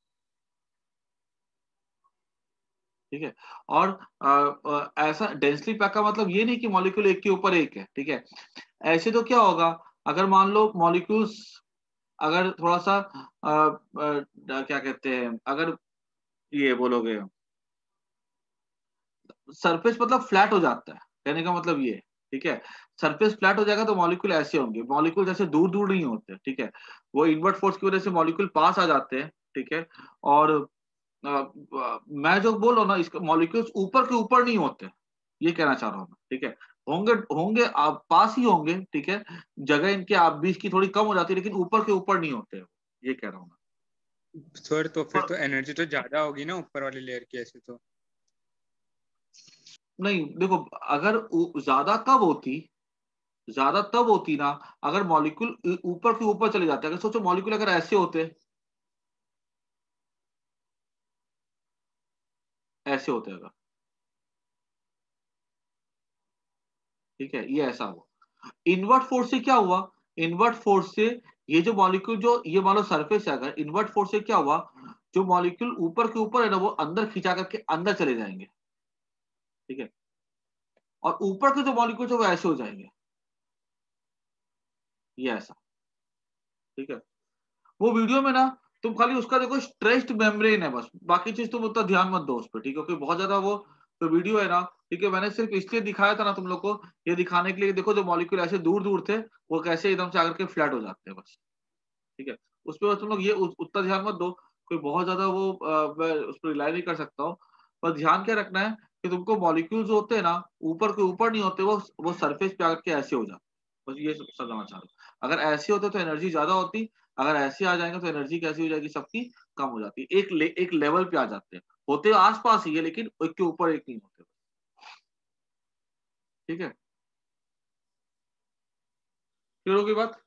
ठीक है। और आ, आ, ऐसा डेंसली पैक का मतलब ये नहीं कि मॉलिक्यूल एक के ऊपर एक है, ठीक है। ऐसे तो क्या होगा, अगर मान लो मॉलिक्यूल्स अगर थोड़ा सा आ, आ, क्या कहते हैं, अगर ये बोलोगे सरफेस मतलब फ्लैट हो जाता है, कहने का मतलब ये है, ठीक है। सरफेस फ्लैट हो जाएगा तो मॉलिक्यूल ऐसे होंगे, मॉलिक्यूल जैसे दूर दूर नहीं होते, ठीक है, वो इनवर्ट फोर्स की वजह से मॉलिक्यूल पास आ जाते हैं, ठीक है। और आ, आ, मैं जो बोल रहा हूँ ना, इसके मॉलिक्यूल्स ऊपर के ऊपर नहीं होते, ये कहना चाह रहा हूँ मैं, ठीक है। होंगे होंगे आप पास ही होंगे, ठीक है, जगह इनके आप बीच की थोड़ी कम हो जाती है, लेकिन ऊपर के ऊपर नहीं होते, ये कह रहा हूँ मैं। सर तो फिर पर तो एनर्जी तो ज्यादा होगी ना ऊपर वाली लेयर की, ऐसे तो। नहीं देखो, अगर उ- ज्यादा कब होती, ज्यादा तब होती ना अगर मॉलिक्यूल ऊपर के ऊपर चले जाते, अगर सोचो मॉलिक्यूल अगर ऐसे होते, ऐसे होते अगर, ठीक है, ये ऐसा हुआ। इनवर्ट फोर्स से क्या हुआ, इनवर्ट फोर्स से ये जो मॉलिक्यूल जो ये मान लो सरफेस है, अगर इनवर्ट फोर्स से क्या हुआ, जो मॉलिक्यूल ऊपर के ऊपर है ना वो अंदर खिंचा करके अंदर चले जाएंगे, ठीक है, और ऊपर के जो मॉलिक्यूल है वो ऐसे हो जाएंगे, ये ऐसा, ठीक है। वो वीडियो में ना तुम खाली उसका देखो स्ट्रेस्ड मेम्ब्रेन है बस, बाकी चीज तुम उतना ध्यान मत दो उस पर, ठीक है, क्योंकि बहुत ज्यादा वो तो वीडियो है ना, ठीक है, मैंने सिर्फ इसलिए दिखाया था ना तुम लोग को, ये दिखाने के लिए देखो जो मॉलिक्यूल ऐसे दूर दूर थे वो कैसे एकदम से आकर के फ्लैट हो जाते हैं बस, ठीक है। उस पर तुम लोग ये उ- उतना ध्यान मत दो, कोई बहुत ज्यादा वो अ, मैं उस पर रिलाई नहीं कर सकता हूँ। पर ध्यान क्या रखना है कि तुमको मॉलिक्यूल जो होते हैं ना ऊपर के ऊपर नहीं होते, वो वो सरफेस पे आकर के ऐसे हो जाते, बस ये समझना चाह रहा हूँ। अगर ऐसे होते तो एनर्जी ज्यादा होती, अगर ऐसे आ जाएंगे तो एनर्जी कैसी हो जाएगी सबकी, कम हो जाती है, एक ले, एक लेवल पे आ जाते हैं, होते आसपास ही है लेकिन एक के ऊपर एक नहीं होते, ठीक है। क्लियर होगी बात?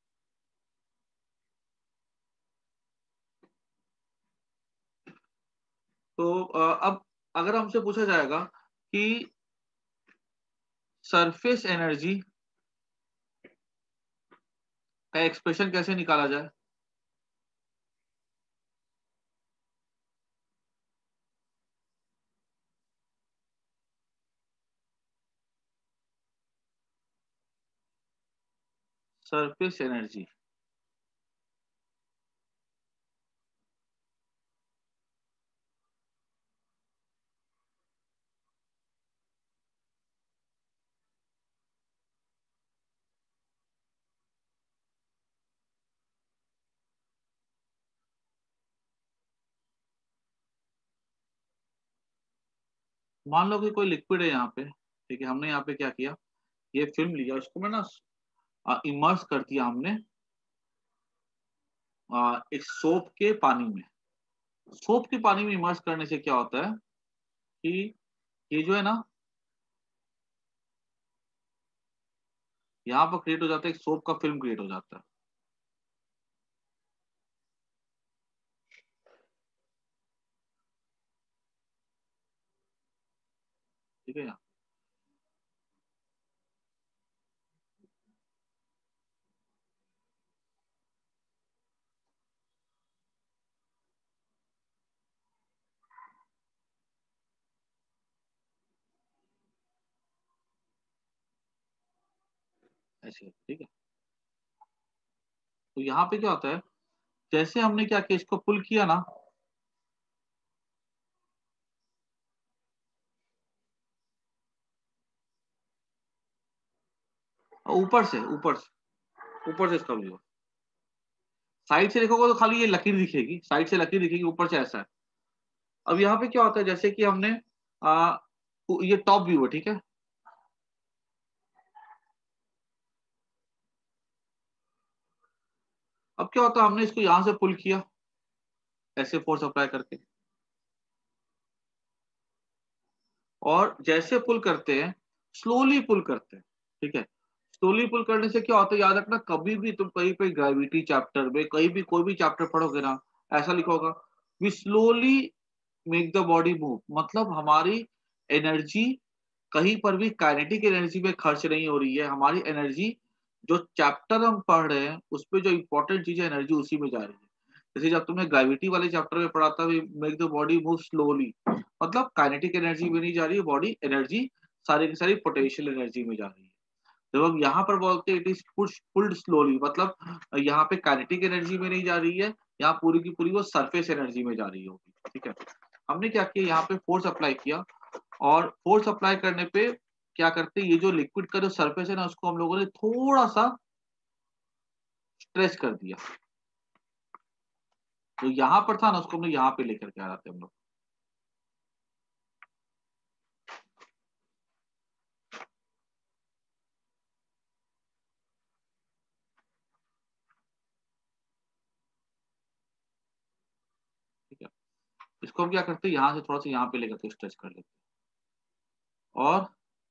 तो अ, अब अगर हमसे पूछा जाएगा कि सरफेस एनर्जी का एक्सप्रेशन कैसे निकाला जाए, सरफेस एनर्जी, मान लो कि कोई लिक्विड है यहाँ पे, ठीक है, हमने यहाँ पे क्या किया, ये फिल्म लिया, उसको मैं ना इमर्स कर दिया हमने आ, एक सोप के पानी में। सोप के पानी में इमर्स करने से क्या होता है कि ये जो है ना यहाँ पर क्रिएट हो जाता है, एक सोप का फिल्म क्रिएट हो जाता है, ठीक है। ऐसे, ठीक है। तो यहाँ पे क्या होता है, जैसे हमने क्या किया, इसको पुल किया ना, ऊपर से ऊपर से ऊपर से इसका व्यू। साइड से देखोगे तो खाली ये लकीर दिखेगी, साइड से लकीर दिखेगी, ऊपर से ऐसा है। अब यहाँ पे क्या होता है, जैसे कि हमने आ, ये टॉप व्यू है, ठीक है। अब क्या होता है, हमने इसको यहां से पुल किया ऐसे फोर्स अप्लाई करके, और जैसे पुल करते हैं स्लोली पुल करते हैं, ठीक है। स्लोली पुल करने से क्या होता है, याद रखना, कभी भी तुम कहीं पे ग्रेविटी चैप्टर में कहीं भी कोई भी चैप्टर पढ़ोगे ना, ऐसा लिखा होगा we slowly make the body move, मतलब हमारी एनर्जी कहीं पर भी काइनेटिक एनर्जी में खर्च नहीं हो रही है, हमारी एनर्जी जो चैप्टर हम पढ़ रहे हैं उस पर जो इंपॉर्टेंट चीज है एनर्जी उसी में जा रही है। जैसे जब तुमने ग्रेविटी वाले चैप्टर में पढ़ा था, make the body move slowly, मतलब काइनेटिक एनर्जी में नहीं जा रही है बॉडी, एनर्जी सारी की सारी पोटेंशियल एनर्जी में जा रही है। जब हम यहाँ पर बोलते हैं इट इज पुल्ड स्लोली, मतलब यहाँ पे काइनेटिक एनर्जी में नहीं जा रही है, यहाँ पूरी की पूरी वो सरफेस एनर्जी में जा रही होगी, ठीक है। हमने क्या किया, यहाँ पे फोर्स अप्लाई किया, और फोर्स अप्लाई करने पे क्या करते हैं, ये जो लिक्विड का जो सरफेस है ना उसको हम लोगों ने थोड़ा सा स्ट्रेच कर दिया, तो यहाँ पर था ना उसको हमने यहाँ पे लेकर के आ जाते हम लोग। ठीक है, इसको हम क्या करते हैं, यहाँ से थोड़ा सा यहाँ पे लेकर के स्ट्रेच कर लेते हैं, और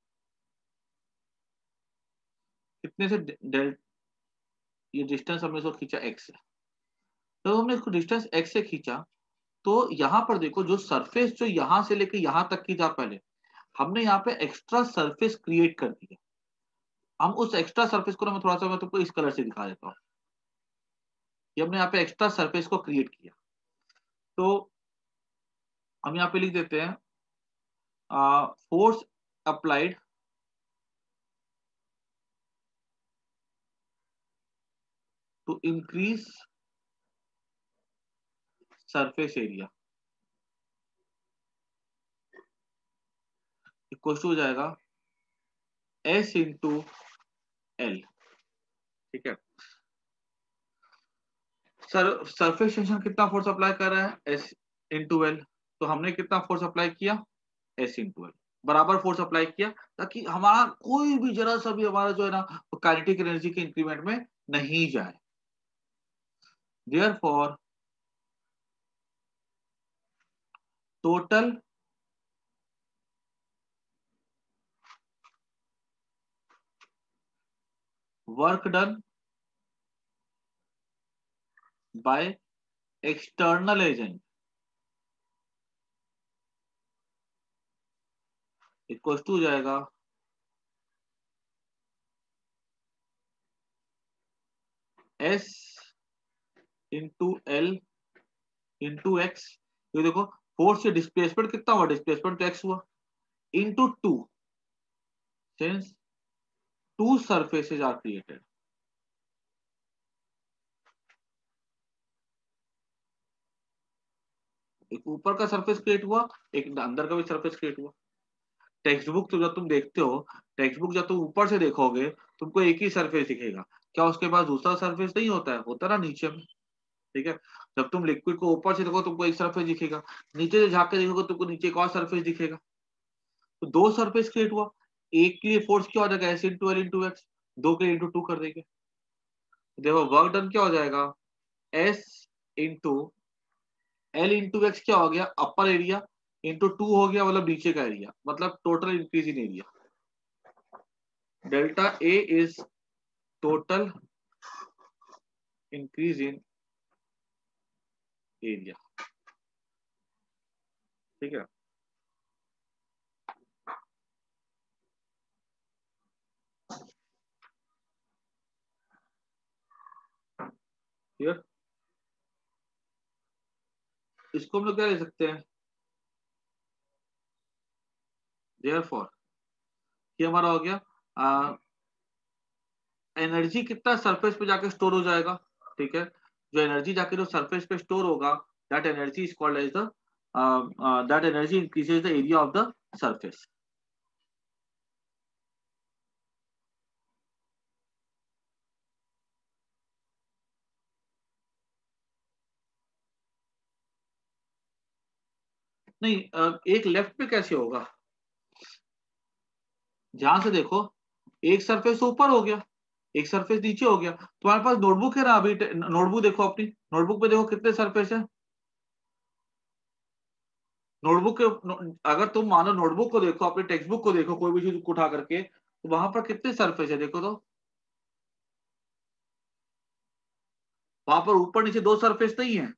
कितने से डेल ये डिस्टेंस हमने इसको खींचा एक्स से, तो हमने इसको डिस्टेंस एक्स से खींचा, तो यहाँ पर देखो जो सरफेस जो यहाँ से लेके यहाँ तक की था पहले, हमने यहाँ पे एक्स्ट्रा सरफेस क्रिएट कर दिया। हम उस एक्स्ट्रा सरफेस को ना मैं थोड़ा सा मैं तुमको इस कलर से दिखा देता हूँ, ये हमने यहाँ पे एक्स्ट्रा सरफेस को क्रिएट किया। तो हम यहाँ पे लिख देते हैं force applied to increase surface area equal to हो जाएगा एस इंटू एल, ठीक है। सर सरफेस टेंशन कितना फोर्स अप्लाई कर रहा है, एस इंटू एल, तो हमने कितना फोर्स अप्लाई किया, एस इंटू एल, बराबर फोर्स अप्लाई किया, ताकि हमारा कोई भी जरा सा भी हमारा जो है ना काइनेटिक एनर्जी के इंक्रीमेंट में नहीं जाए। Therefore total work done by external agent equal to हो जाएगा S into L into X. ये देखो फोर्स से डिस्प्लेसमेंट कितना हुआ, डिस्प्लेसमेंट तो एक्स हुआ, into two, since two surfaces are created. एक ऊपर का सरफेस क्रिएट हुआ, एक अंदर का भी सरफेस क्रिएट हुआ। टेक्स्ट बुक तो जब तुम देखते हो, टेक्स्ट बुक जब तुम ऊपर से देखोगे तुमको एक ही सरफेस दिखेगा, क्या उसके पास दूसरा सरफेस नहीं होता है, होता ना नीचे में, ठीक है। जब तुम लिक्विड को ऊपर से देखो तुमको एक सरफेस दिखेगा, नीचे से झांक के देखोगे तुमको नीचे एक और सरफेस दिखेगा, तो दो सरफेस क्रिएट हुआ। एक के लिए फोर्स क्या हो जाएगा, S into L into X, दो के लिए इंटू टू कर देंगे, देखो वर्क डन क्या हो जाएगा, S into L into X क्या हो गया, अपर एरिया, इंटू टू हो गया मतलब नीचे का एरिया, मतलब total increase in area. Delta A is total increase in area, ठीक है। क्लियर, इसको हम लोग क्या ले सकते हैं, देयरफॉर ये हमारा हो गया एनर्जी कितना सरफेस पे जाके स्टोर हो जाएगा, ठीक है। जो एनर्जी जाके जो सरफेस पे स्टोर होगा, that energy is called as the that energy increases the area of the surface. नहीं अ, एक लेफ्ट पे कैसे होगा, ध्यान से देखो, एक सरफेस ऊपर हो गया, एक सरफेस नीचे हो गया। तुम्हारे पास नोटबुक है ना, अभी नोटबुक देखो, अपनी नोटबुक पे देखो कितने सरफेस है। नोटबुक के नो, अगर तुम मानो नोटबुक को देखो, अपने टेक्स्ट बुक को देखो, कोई भी चीज उठा करके, तो वहां पर कितने सरफेस है देखो तो। वहां पर ऊपर नीचे दो सरफेस नहीं है।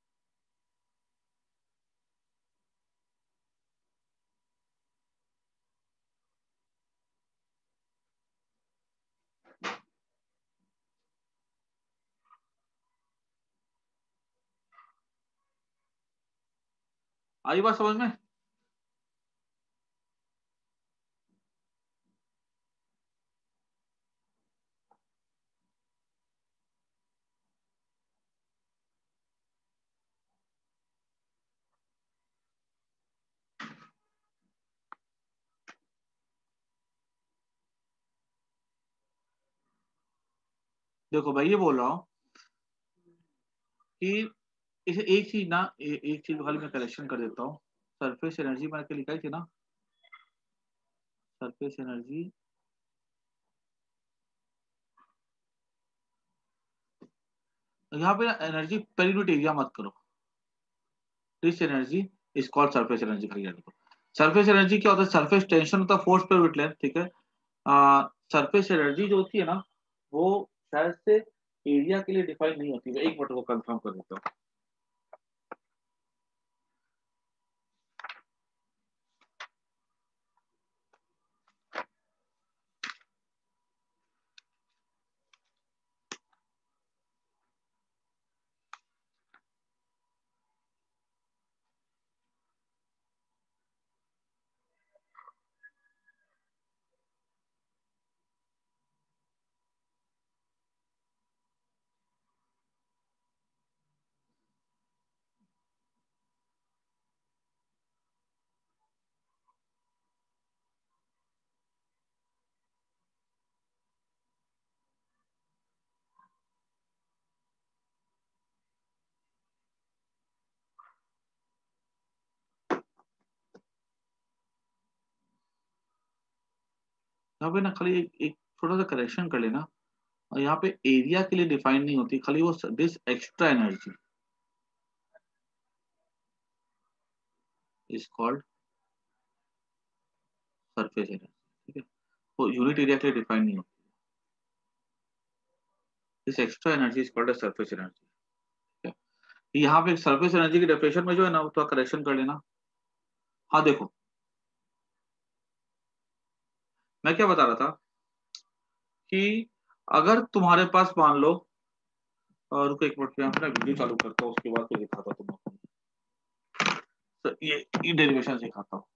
आई बात समझ में। देखो भाई ये बोल रहा हूँ कि इसे एक चीज ना, ए, एक चीज खाली मैं करेक्शन कर देता हूँ। सरफेस एनर्जी मैंने के लिखा थी ना, सरफेस एनर्जी, यहाँ पे ना एनर्जी पर यूनिट एरिया मत करो। This energy is called surface energy, खाली याद रखो। सरफेस एनर्जी क्या होता है, सरफेस टेंशन होता है फोर्स पर यूनिट लेंथ, ठीक है। सरफेस एनर्जी जो होती है ना, वो शायद से एरिया के लिए डिफाइन नहीं होती है। एक मिनट को कंफर्म कर देता हूँ। यहाँ पे ना खाली एक, एक छोटा सा करेक्शन कर लेना। और यहाँ पे एरिया के लिए डिफाइन नहीं होती, खाली वो this extra energy is called surface energy, ठीक है। वो यूनिट एरिया के लिए डिफाइन नहीं होती। This extra energy is called surface energy, ठीक है। यहाँ पे सरफेस एनर्जी की डेफिनेशन में जो है ना, वो थोड़ा करेक्शन कर लेना। हाँ देखो, मैं क्या बता रहा था कि अगर तुम्हारे पास मान लो, और रुको एक मिनट में अपना वीडियो चालू करता हूँ, उसके बाद फिर दिखाता हूँ तुमको। तो ये ये डेरिवेशन सिखाता हूँ।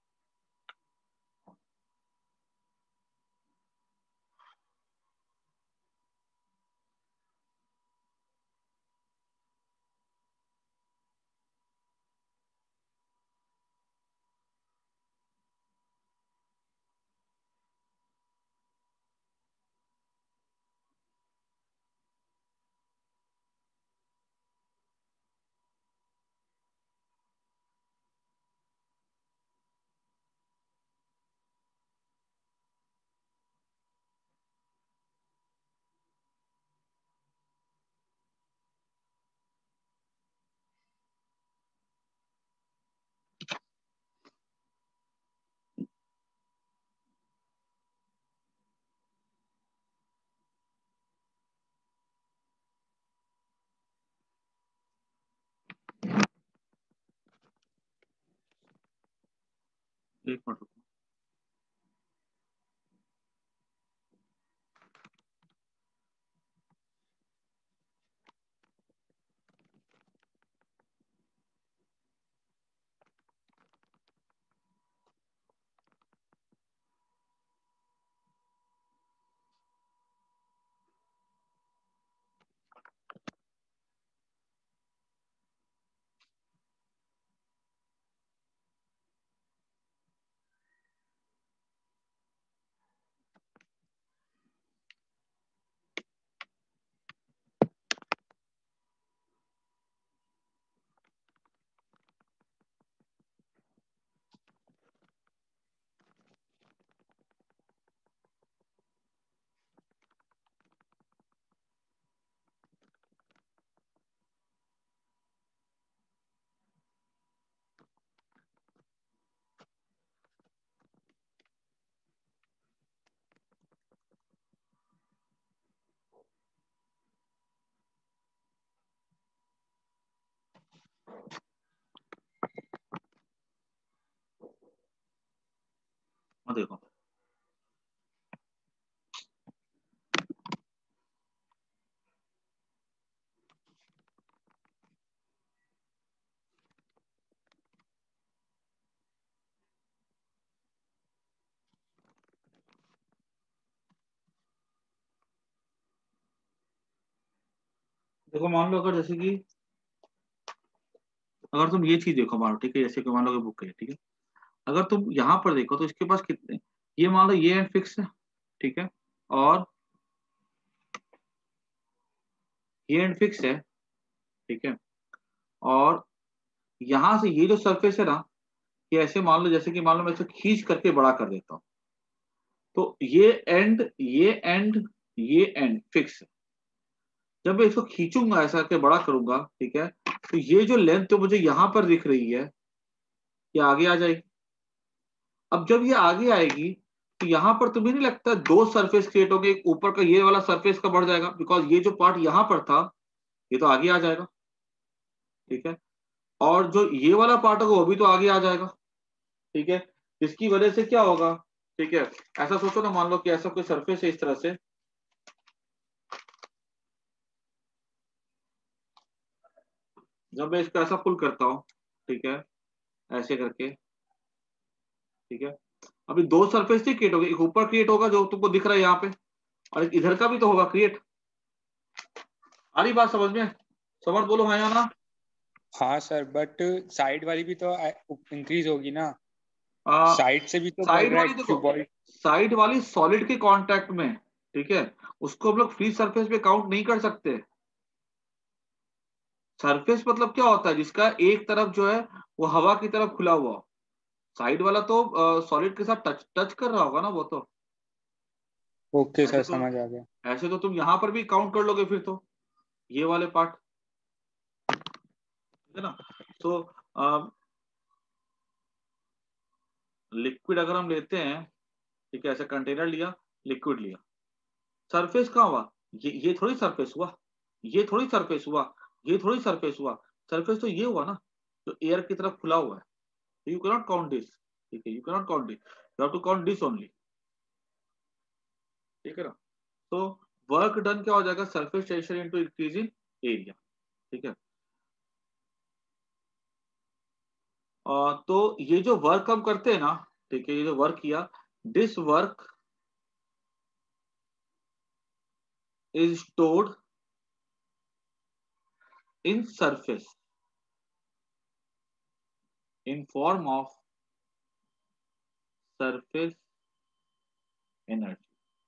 एक मिनट रुको। हाँ देखो देखो मान लो अगर जैसे कि अगर तुम ये चीज देखो, मान लो ठीक है, जैसे कि मान लो कि बुक है, ठीक है, अगर तुम यहाँ पर देखो तो इसके पास कितने, ये मान लो ये एंड फिक्स है, ठीक है, और ये एंड फिक्स है, ठीक है, और यहाँ से ये जो सरफेस है ना, ये ऐसे मान लो जैसे कि मान लो मैं इसे खींच करके बड़ा कर देता हूँ, तो ये एंड ये एंड ये एंड फिक्स है। जब मैं इसको खींचूंगा ऐसा करके बड़ा करूंगा, ठीक है, तो ये जो लेंथ तो मुझे यहाँ पर दिख रही है, ये आगे आ जाएगी। अब जब ये आगे आएगी तो यहाँ पर तुम्हें नहीं लगता दो सरफेस क्रिएट हो गए, एक ऊपर का ये वाला सरफेस का बढ़ जाएगा, बिकॉज ये जो पार्ट यहाँ पर था ये तो आगे आ जाएगा, ठीक है, और जो ये वाला पार्ट होगा वो भी तो आगे आ जाएगा, ठीक है। इसकी वजह से क्या होगा, ठीक है, ऐसा सोचो ना, मान लो कि ऐसा कोई सरफेस है इस तरह से, जब मैं इसको ऐसा पुल करता हूँ, ठीक है, ऐसे करके, ठीक है, अभी दो सरफेस ही क्रिएट होगी, एक ऊपर क्रिएट होगा जो तुमको दिख रहा है यहाँ पे, और एक इधर का भी तो होगा क्रिएट। आ रही बात समझ में? समझ बोलो हाँ या ना? हाँ सर, बट साइड वाली भी तो इंक्रीज होगी ना, आ, साइड से भी तो बढ़ साइड रहा है वाली देखो, क्यूबॉइड। साइड वाली सॉलिड के कांटेक्ट में, ठीक है, उसको हम लोग फ्री सरफेस पे काउंट नहीं कर सकते। सरफेस मतलब क्या होता है, जिसका एक तरफ जो है वो हवा की तरफ खुला हुआ, साइड वाला तो सॉलिड के साथ टच टच कर रहा होगा ना वो तो। ओके ऐसे सर, तो समझ आ गया। ऐसे तो तुम यहाँ पर भी काउंट कर लोगे फिर तो, ये वाले पार्ट, है ना। तो लिक्विड अगर हम लेते हैं, ठीक है, ऐसा कंटेनर लिया, लिक्विड लिया, सरफेस कहाँ हुआ, ये ये थोड़ी सरफेस हुआ, ये थोड़ी सरफेस हुआ, ये थोड़ी सरफेस हुआ, सरफेस तो ये हुआ ना जो एयर की तरफ खुला हुआ है। You can not count this, ठीक है, you can not count this, you have to count this only, ठीक है ना। तो वर्क डन क्या हो जाएगा, surface tension into increase in area, ठीक है। और तो ये जो वर्क हम करते हैं ना, ठीक है, ये जो वर्क किया, this work is stored in surface in form of surface energy,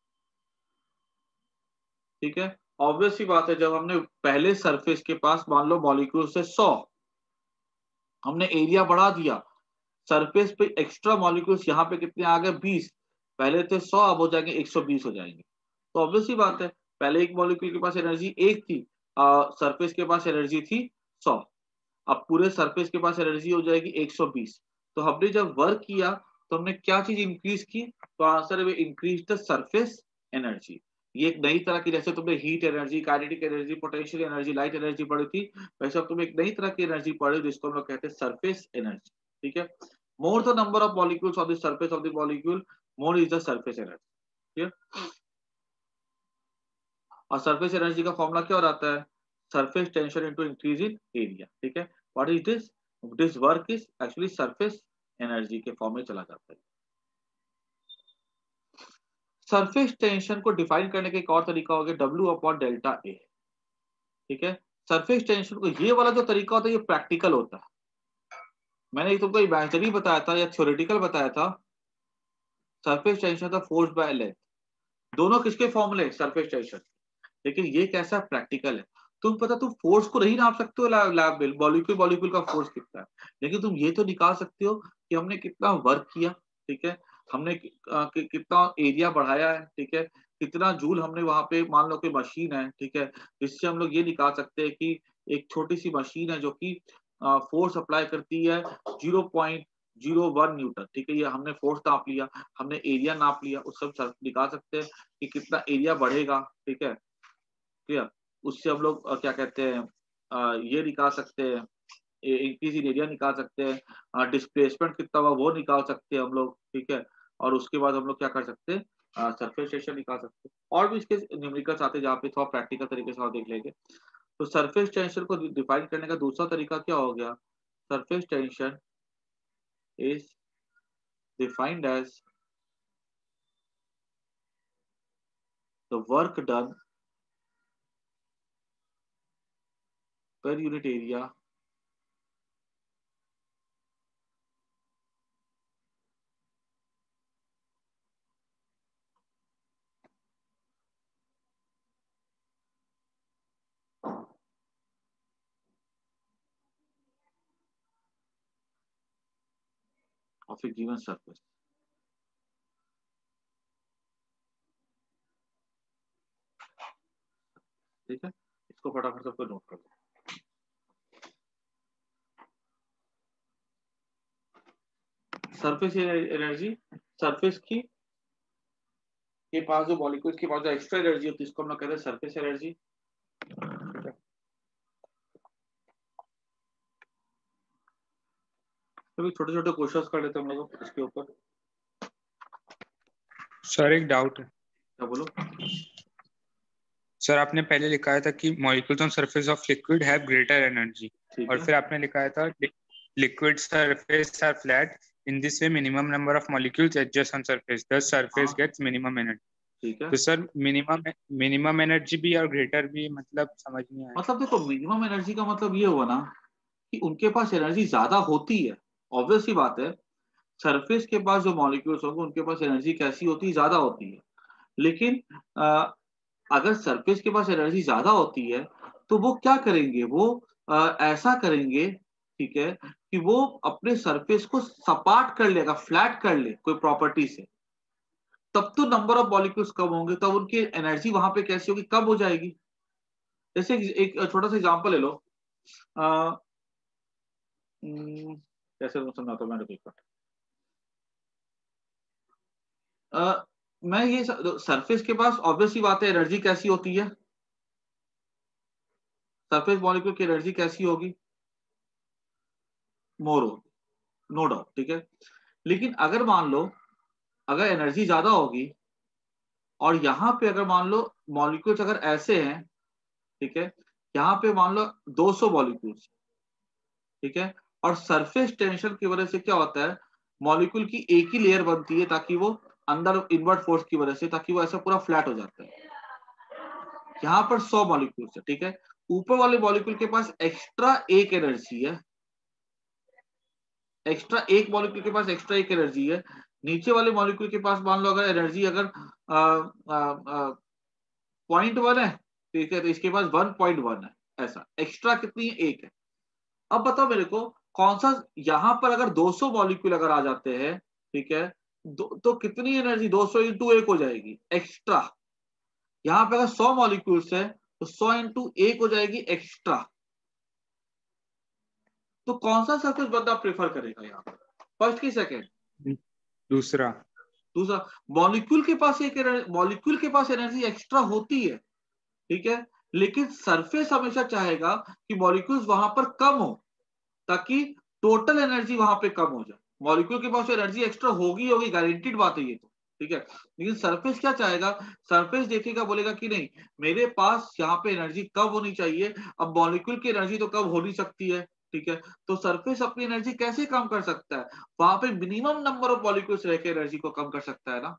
ठीक है। ऑब्वियस सी बात है, जब हमने पहले सरफेस के पास मान लो मॉलिक्यूल से सौ, हमने एरिया बढ़ा दिया, सरफेस पे एक्स्ट्रा मॉलिक्यूल्स यहाँ पे कितने आ गए, बीस, पहले थे सौ, अब हो जाएंगे एक सौ बीस हो जाएंगे। तो ऑब्वियस सी बात है, पहले एक मॉलिक्यूल के पास एनर्जी एक थी, सरफेस के पास एनर्जी थी सौ, अब पूरे सरफेस के पास एनर्जी हो जाएगी एक सौ बीस। तो हमने जब वर्क किया तो हमने क्या चीज इंक्रीज की, तो आंसर है इंक्रीज द सरफेस एनर्जी। ये एक नई तरह की, जैसे तुमने heat energy, kinetic energy, potential energy, light energy पढ़ी थी, वैसे अब तुम एक नई तरह की एनर्जी पढ़े जिसको हम लोग कहते हैं सरफेस एनर्जी, ठीक है। More the number of molecules on the surface of the molecule, more is the surface energy, ठीक है। और सरफेस एनर्जी का फॉर्मूला क्या हो जाता है, surface tension into increase in area, ठीक है। What is this, this work is actually surface energy के फॉर्म में चला जाता है। सरफेस टेंशन को डिफाइन करने का एक और तरीका हो गया डब्ल्यू अपॉन डेल्टा ए, ठीक है। सरफेस टेंशन को, ये वाला जो तरीका होता है ये प्रैक्टिकल होता है, मैंने तुमको इमेजिनरी बताया था या थ्योरेटिकल बताया था। सरफेस टेंशन था फोर्स बाय लेंथ, दोनों किसके फॉर्मूले, सरफेस टेंशन, लेकिन ये कैसा प्रैक्टिकल है। तुम पता तुम फोर्स को नहीं नाप सकते हो लैब में, मॉलिक्यूल मॉलिक्यूल का फोर्स कितना है, लेकिन तुम ये तो निकाल सकते हो कि हमने कितना वर्क किया, ठीक है, हमने कि, आ, कि, कितना एरिया बढ़ाया है, ठीक है, कितना जूल हमने वहां पे, मान लो कि मशीन है, ठीक है, जिससे हम लोग ये निकाल सकते हैं कि एक छोटी सी मशीन है जो कि फोर्स अप्लाई करती है zero point zero one newton, ठीक है, ये हमने फोर्स नाप लिया, हमने एरिया नाप लिया, उस सब निकाल सकते हैं कि कितना एरिया बढ़ेगा, ठीक है, क्लियर। उससे हम लोग क्या कहते हैं, ये निकाल सकते हैं, इंक्रीज इन एरिया निकाल सकते हैं, डिस्प्लेसमेंट कितना हुआ वो निकाल सकते हैं हम लोग, ठीक है। और उसके बाद हम लोग क्या कर सकते हैं, सरफेस टेंशन निकाल सकते हैं। और भी इसके न्यूमेरिकल्स आते हैं जहाँ पे थोड़ा प्रैक्टिकल तरीके से और देख लेंगे। तो सरफेस टेंशन को डिफाइन करने का दूसरा तरीका क्या हो गया, surface tension is defined as the work done per unit area of a given surface। ठीक है, इसको फटाफट सबको नोट कर लो। सरफेस एनर्जी, सरफेस की के पास जो मॉलिक्यूल्स के पास जो एक्स्ट्रा एनर्जी होती है इसको हम लोग कहते हैं सरफेस एनर्जी। तो छोटे छोटे क्वेश्चंस कर लेते हैं हम लोग इसके ऊपर। सर एक डाउट है। क्या बोलो सर, आपने पहले लिखा था कि molecules on surface of liquid have greater energy, और फिर आपने लिखा था liquid surface are flat, in this way minimum number of molecules adjust on surface, the surface gets minimum energy. ठीक है, तो सर मिनिमम मिनिमम एनर्जी भी और ग्रेटर भी मतलब समझ नहीं आया। मतलब देखो मिनिमम एनर्जी का मतलब ये हुआ ना कि उनके पास एनर्जी ज्यादा होती है, ऑब्वियस सी बात है। सरफेस के पास जो मॉलिक्यूल्स होंगे उनके पास एनर्जी कैसी होती है, ज्यादा होती है। लेकिन आ, अगर सरफेस के पास एनर्जी ज्यादा होती है तो वो क्या करेंगे, वो आ, ऐसा करेंगे, ठीक है, कि वो अपने सरफेस को सपाट कर लेगा, फ्लैट कर ले कोई प्रॉपर्टी से, तब तो नंबर ऑफ मॉलिक्यूल्स कम होंगे, तब उनकी एनर्जी वहां पे कैसी होगी, कम हो जाएगी। जैसे एक छोटा सा एग्जांपल ले लो, आ, कैसे समझाता हूं मैं, रुको Uh, मैं ये सरफेस के पास ऑब्वियसली बात है एनर्जी कैसी होती है, सरफेस मॉलिक्यूल की एनर्जी कैसी होगी, मोर होगी, नो डाउट, ठीक है। लेकिन अगर मान लो अगर एनर्जी ज्यादा होगी और यहाँ पे अगर मान लो मॉलिक्यूल्स अगर ऐसे हैं, ठीक है, यहाँ पे मान लो दो सौ मॉलिक्यूल्स, ठीक है, और सरफेस टेंशन की वजह से क्या होता है, मॉलिक्यूल की एक ही लेयर बनती है ताकि वो अंदर इनवर्ट फोर्स की वजह से, ताकि वो ऐसा पूरा फ्लैट हो जाता है। यहाँ पर सौ मॉलिक्यूल्स है, ठीक है, ऊपर वाले मॉलिक्यूल के पास एक्स्ट्रा एक एनर्जी है, एक्स्ट्रा एक मॉलिक्यूल के पास एक्स्ट्रा एक एनर्जी है, नीचे वाले मॉलिक्यूल के पास मान लो अगर एनर्जी अगर पॉइंट वन है, ठीक है, तो इसके पास वन पॉइंट वन है, ऐसा एक्स्ट्रा कितनी है, एक है। अब बताओ मेरे को कौन सा, यहां पर अगर दो सौ मॉलिक्यूल अगर आ जाते हैं, ठीक है, तो कितनी एनर्जी दो सौ इंटू एक हो जाएगी एक्स्ट्रा। यहाँ पे अगर सौ मॉलिक्यूल्स है तो सौ इंटू एक हो जाएगी एक्स्ट्रा। तो कौन सा सरफेस बंदा प्रेफर करेगा यहाँ पर, फर्स्ट की सेकंड, दूसरा दूसरा। मॉलिक्यूल के पास एक मॉलिक्यूल के पास एनर्जी एक्स्ट्रा होती है, ठीक है, लेकिन सरफेस हमेशा चाहेगा कि मॉलिक्यूल्स वहां पर कम हो ताकि टोटल एनर्जी वहां पे कम हो जाए। मॉलिक्यूल के पास एनर्जी एक्स्ट्रा होगी होगी गारंटीड बात है ये तो, ठीक है, लेकिन सरफेस क्या चाहेगा, सरफेस देखेगा, बोलेगा कि नहीं मेरे पास यहाँ पे एनर्जी कम होनी चाहिए। अब मॉलिक्यूल की एनर्जी तो कम हो नहीं सकती है, ठीक है, तो सरफेस अपनी एनर्जी कैसे कम कर सकता है, वहां पे मिनिमम नंबर ऑफ मॉलिक्यूल्स रह के एनर्जी को कम कर सकता है ना।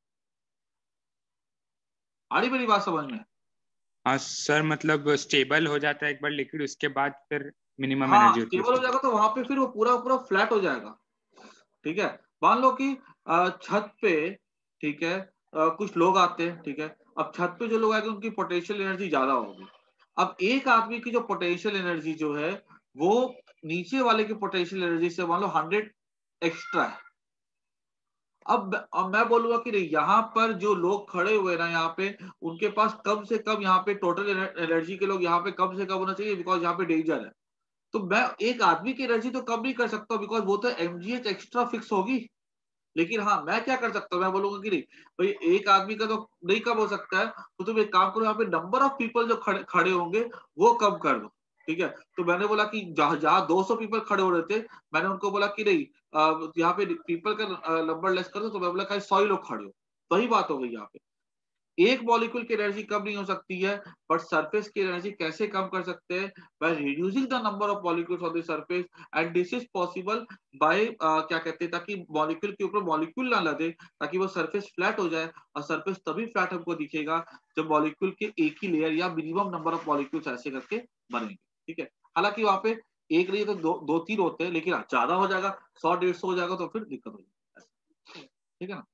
आड़ी मेरी बात समझ में? हाँ सर, मतलब स्टेबल हो जाता है एक बार लिक्विड, उसके बाद फिर मिनिमम हाँ एनर्जी होती है स्टेबल हो जाएगा तो वहां पे फिर वो पूरा पूरा फ्लैट हो जाएगा, ठीक है। मान लो कि छत पे, ठीक है, कुछ लोग आते हैं, ठीक है, अब छत पे जो लोग आएंगे उनकी पोटेंशियल एनर्जी ज्यादा होगी। अब एक आदमी की जो पोटेंशियल एनर्जी जो है वो नीचे वाले की पोटेंशियल एनर्जी से मान लो हंड्रेड एक्स्ट्रा है। अब, अब मैं बोलूंगा कि नहीं यहाँ पर जो लोग खड़े हुए ना यहाँ पे उनके पास कम से कम यहाँ पे टोटल एनर्जी के लोग यहाँ पे कम से कम होना चाहिए, बिकॉज यहाँ पे डेंजर है। तो मैं एक आदमी की एनर्जी तो कम नहीं कर सकता बिकॉज वो तो एमजीएच एक्स्ट्रा फिक्स होगी। लेकिन हाँ मैं क्या कर सकता हूँ, मैं बोलूंगा कि नहीं भाई एक आदमी का तो नहीं कम हो सकता है, तो तुम एक काम करो यहाँ पे नंबर ऑफ पीपल जो खड़े खड़े होंगे वो कम कर दो, ठीक है। तो मैंने बोला कि जहां जहां दो सौ पीपल खड़े हो रहे थे, मैंने उनको बोला कि नहीं यहाँ पे पीपल का नंबर लेस कर दो, तो मैं बोला कि सौ ही लोग खड़े हो। वही बात हो गई यहाँ पे। एक मॉलिक्यूल की एनर्जी कम नहीं हो सकती है, बट सरफेस की एनर्जी कैसे कम कर सकते हैं? By reducing the number of molecules on the surface, and this is possible by क्या कहते हैं, ताकि मॉलिक्यूल के ऊपर मॉलिक्यूल ना लगे, ताकि वो सरफेस फ्लैट हो जाए। और सरफेस तभी फ्लैट हमको दिखेगा जब मॉलिक्यूल के एक ही लेयर या मिनिमम नंबर ऑफ मॉलिक्यूल्स ऐसे करके बनेंगे। ठीक है। हालांकि वहां पे एक नहीं तो दो दो तीन होते हैं, लेकिन ज्यादा हो जाएगा, सौ डेढ़ सौ हो जाएगा तो फिर दिक्कत हो जाएगी। ठीक है ना।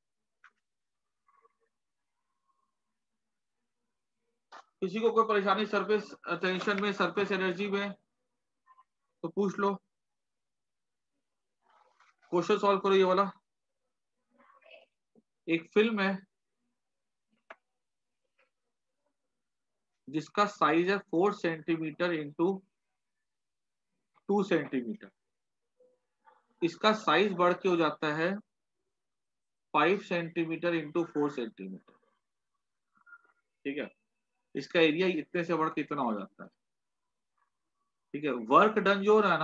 किसी को कोई परेशानी सरफेस टेंशन में, सरफेस एनर्जी में, तो पूछ लो। क्वेश्चन सॉल्व करो ये वाला। एक फिल्म है जिसका साइज है four centimetre into two centimetre. इसका साइज बढ़ के हो जाता है five centimetre into four centimetre. ठीक है। इसका एरिया इतने से बढ़ के इतना हो जाता है। ठीक है। वर्क डन जो हो रहा है ना,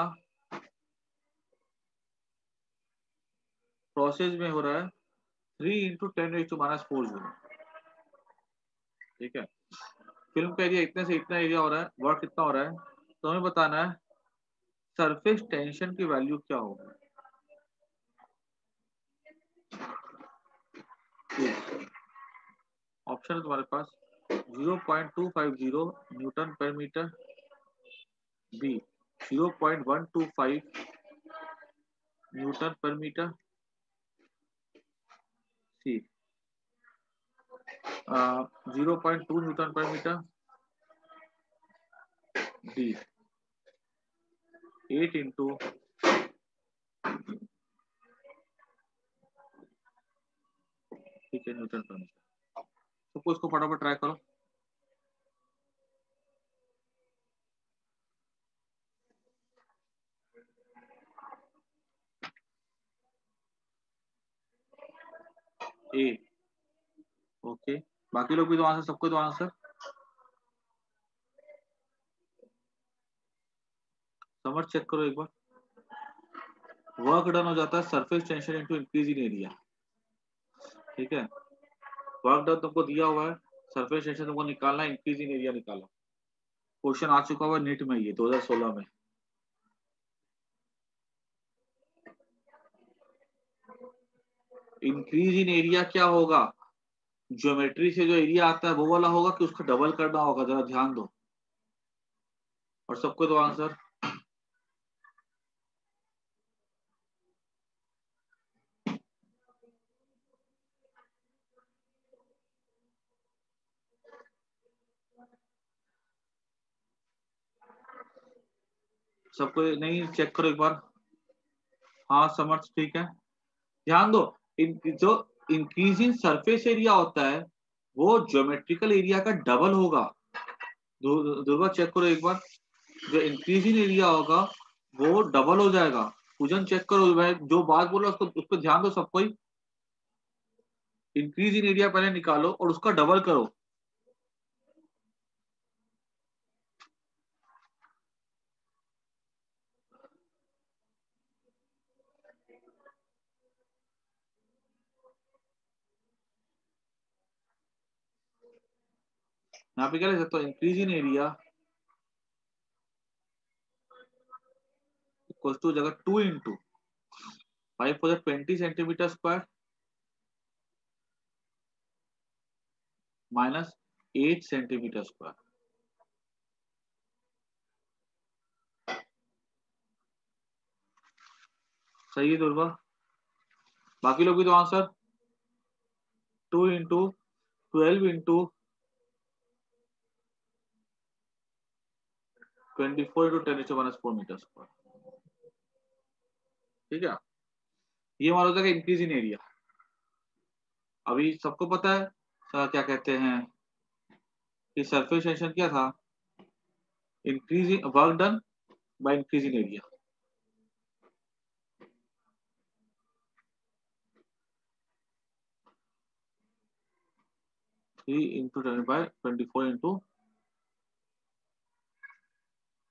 प्रोसेस में हो रहा है three into ten into minus four zero. ठीक है। फिल्म का एरिया इतने से इतना एरिया हो रहा है, वर्क कितना हो रहा है, तो हमें बताना है सरफेस टेंशन की वैल्यू क्या होगी। ऑप्शन है तुम्हारे पास zero point two five zero newton per metre, B zero point one two five newton per metre, C zero point two newton per metre, D eight into ठीक है Newton per metre. सबको इसको फटाफट try करो। ए okay, बाकी लोग भी तो आंसर, सबको तो आंसर समझ चेक करो एक बार। वर्क डन हो जाता है surface tension into increase in area. ठीक है। वर्क डन तुमको दिया हुआ है, सरफेस टेंशन तुमको निकालना है, इंक्रीज इन एरिया निकाला। क्वेश्चन आ चुका हुआ नीट में, ये दो हज़ार सोलह में। इंक्रीज इन एरिया क्या होगा? ज्योमेट्री से जो एरिया आता है वो वाला होगा कि उसको डबल करना होगा? जरा ध्यान दो। और सबको तो आंसर सबको नहीं, चेक करो एक बार। हाँ समझ, ठीक है। ध्यान दो, इन, जो इंक्रीजिंग सरफेस एरिया होता है वो ज्योमेट्रिकल एरिया का डबल होगा। दुर्गा चेक करो एक बार, जो इंक्रीजिंग एरिया होगा वो डबल हो जाएगा। पूजन चेक करो, मैं जो बात बोल रहा हूँ उसको, उस पर ध्यान दो सबको ही। इंक्रीज इन एरिया पहले निकालो और उसका डबल करो। यहाँ पे क्या लिख सकते हो? Increase in area equal to जगह two into five four twenty centimetre square minus eight centimetre square. सही है दुर्गा। बाकी लोग भी तो answer two into twelve into twenty four into ten minus four metre square. ठीक है। ये मान होता है इंक्रीज इन एरिया। अभी सबको पता है सर क्या कहते हैं कि सरफेस टेंशन क्या था? Increase in work done by increase in area. Three into ten by twenty four into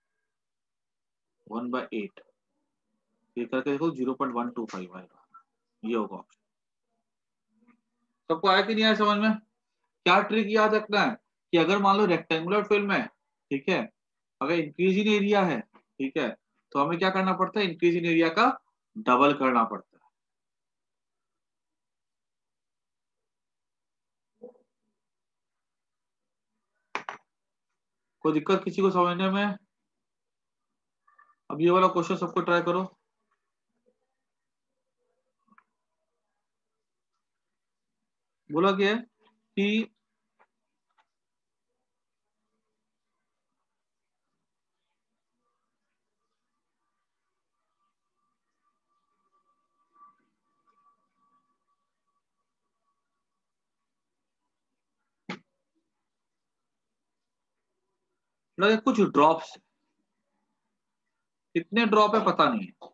one by eight, ये करके देखो zero point one two five आएगा, ये होगा ऑप्शन। सबको आया कि नहीं आया समझ में? क्या ट्रिक याद रखना है कि अगर मान लो रेक्टेंगुलर फिल्म है, ठीक है, अगर इंक्रीज इन एरिया है, ठीक है, तो हमें क्या करना पड़ता है, इंक्रीज इन एरिया का डबल करना पड़ता है। कोई दिक्कत किसी को समझने में? अब ये वाला क्वेश्चन सबको ट्राई करो। बोला क्या है कि लगे कुछ ड्रॉप्स, कितने ड्रॉप है पता नहीं है,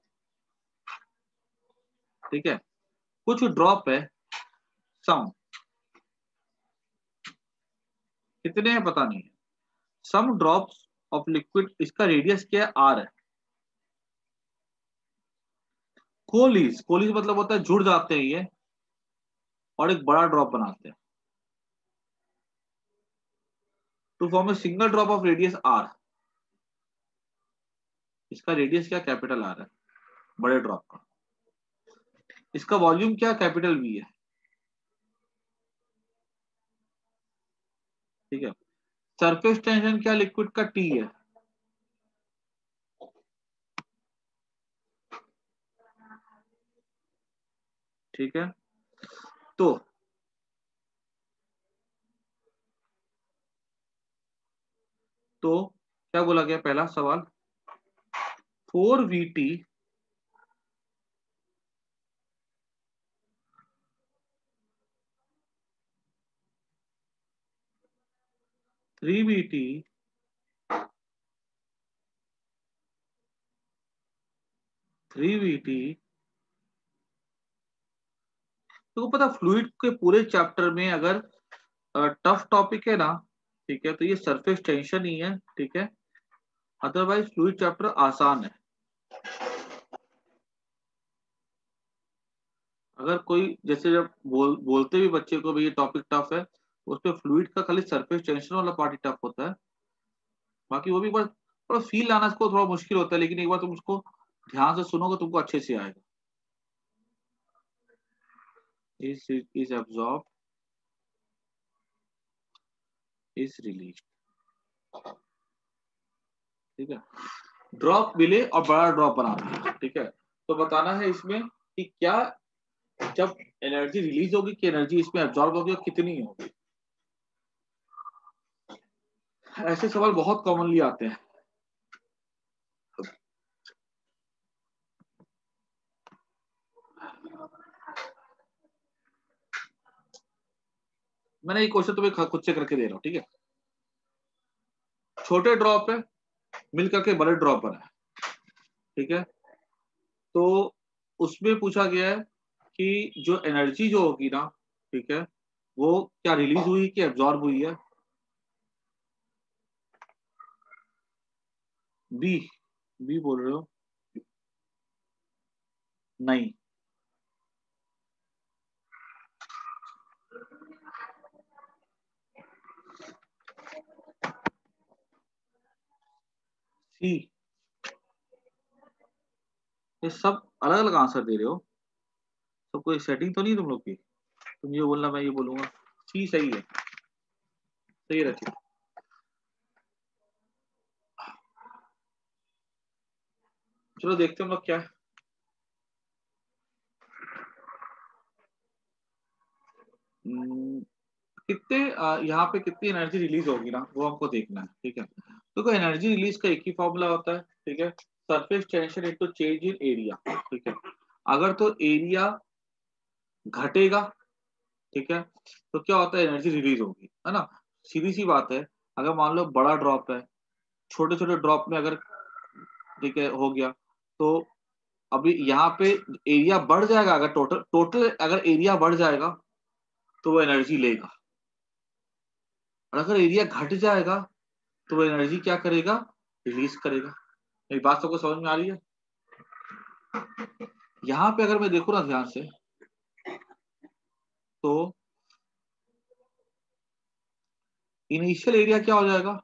ठीक है, कुछ ड्रॉप है, सम कितने हैं पता नहीं है, सम ड्रॉप्स ऑफ लिक्विड, इसका रेडियस क्या है, आर है। कोलीज, कोलीज मतलब होता है जुड़ जाते हैं ये और एक बड़ा ड्रॉप बनाते हैं, to form a single drop of radius R. इसका रेडियस क्या, कैपिटल आर है, बड़े ड्रॉप का। इसका वॉल्यूम क्या, कैपिटल वी है, ठीक है। सरफेस टेंशन क्या, लिक्विड का टी है, ठीक है। तो तो क्या बोला गया, पहला सवाल, four V T three V T three V T तो पता, फ्लूइड के पूरे चैप्टर में अगर टफ टॉपिक है ना, ठीक है, तो ये सरफेस टेंशन ही है, ठीक है, अदरवाइज फ्लूइड चैप्टर आसान है। अगर कोई जैसे जब बोल बोलते भी बच्चे को भाई ये टॉपिक टफ है, उसपे फ्लूइड का खाली सरफेस टेंशन वाला पार्ट ही टफ होता है, बाकी वो भी बस थोड़ा फील आना इसको थोड़ा मुश्किल होता है, लेकिन एक बार तुम उसको ध्यान से सुनोगे तुमको अच्छे से आएगा। Is is absorb, is release, ठीक है, ड्रॉप मिले और बड़ा ड्रॉप बनाना है, ठीक है। तो बताना है इसमें कि क्या जब एनर्जी रिलीज होगी कि एनर्जी इसमें एब्जॉर्ब होगी और कितनी होगी। ऐसे सवाल बहुत कॉमनली आते हैं। मैंने ये क्वेश्चन तुम्हें खुद से करके दे रहा हूं, ठीक है। छोटे ड्रॉप है मिलकर के बड़े ड्रॉप बना है, ठीक है। तो उसमें पूछा गया है कि जो एनर्जी जो होगी ना, ठीक है, वो क्या रिलीज हुई कि एब्जॉर्ब हुई है। बी, बी बोल रहे हो? नहीं, सी। ये सब अलग अलग आंसर दे रहे हो, सब कोई सेटिंग तो नहीं तुम लोग की, तुम ये बोलना मैं ये बोलूंगा। सी सही है, सही रखी। चलो देखते हैं हम लोग क्या है। कितने यहाँ पे कितनी एनर्जी रिलीज होगी ना, वो हमको देखना है, ठीक है। तो कोई एनर्जी रिलीज का एक ही फॉर्मूला होता है, ठीक है, surface tension into change in area, ठीक है। अगर तो एरिया घटेगा, ठीक है, तो क्या होता है, एनर्जी रिलीज होगी, है ना। सीधी सी बात है, अगर मान लो बड़ा ड्रॉप है, छोटे छोटे ड्रॉप में अगर, ठीक है, हो गया, तो अभी यहाँ पे एरिया बढ़ जाएगा, अगर टोटल टोटल अगर एरिया बढ़ जाएगा तो वो एनर्जी लेगा, और अगर एरिया घट जाएगा तो वो एनर्जी क्या करेगा, रिलीज करेगा, मेरी बात सबको समझ में आ रही है? यहाँ पे अगर मैं देखूँ ना ध्यान से, तो इनिशियल एरिया क्या हो जाएगा?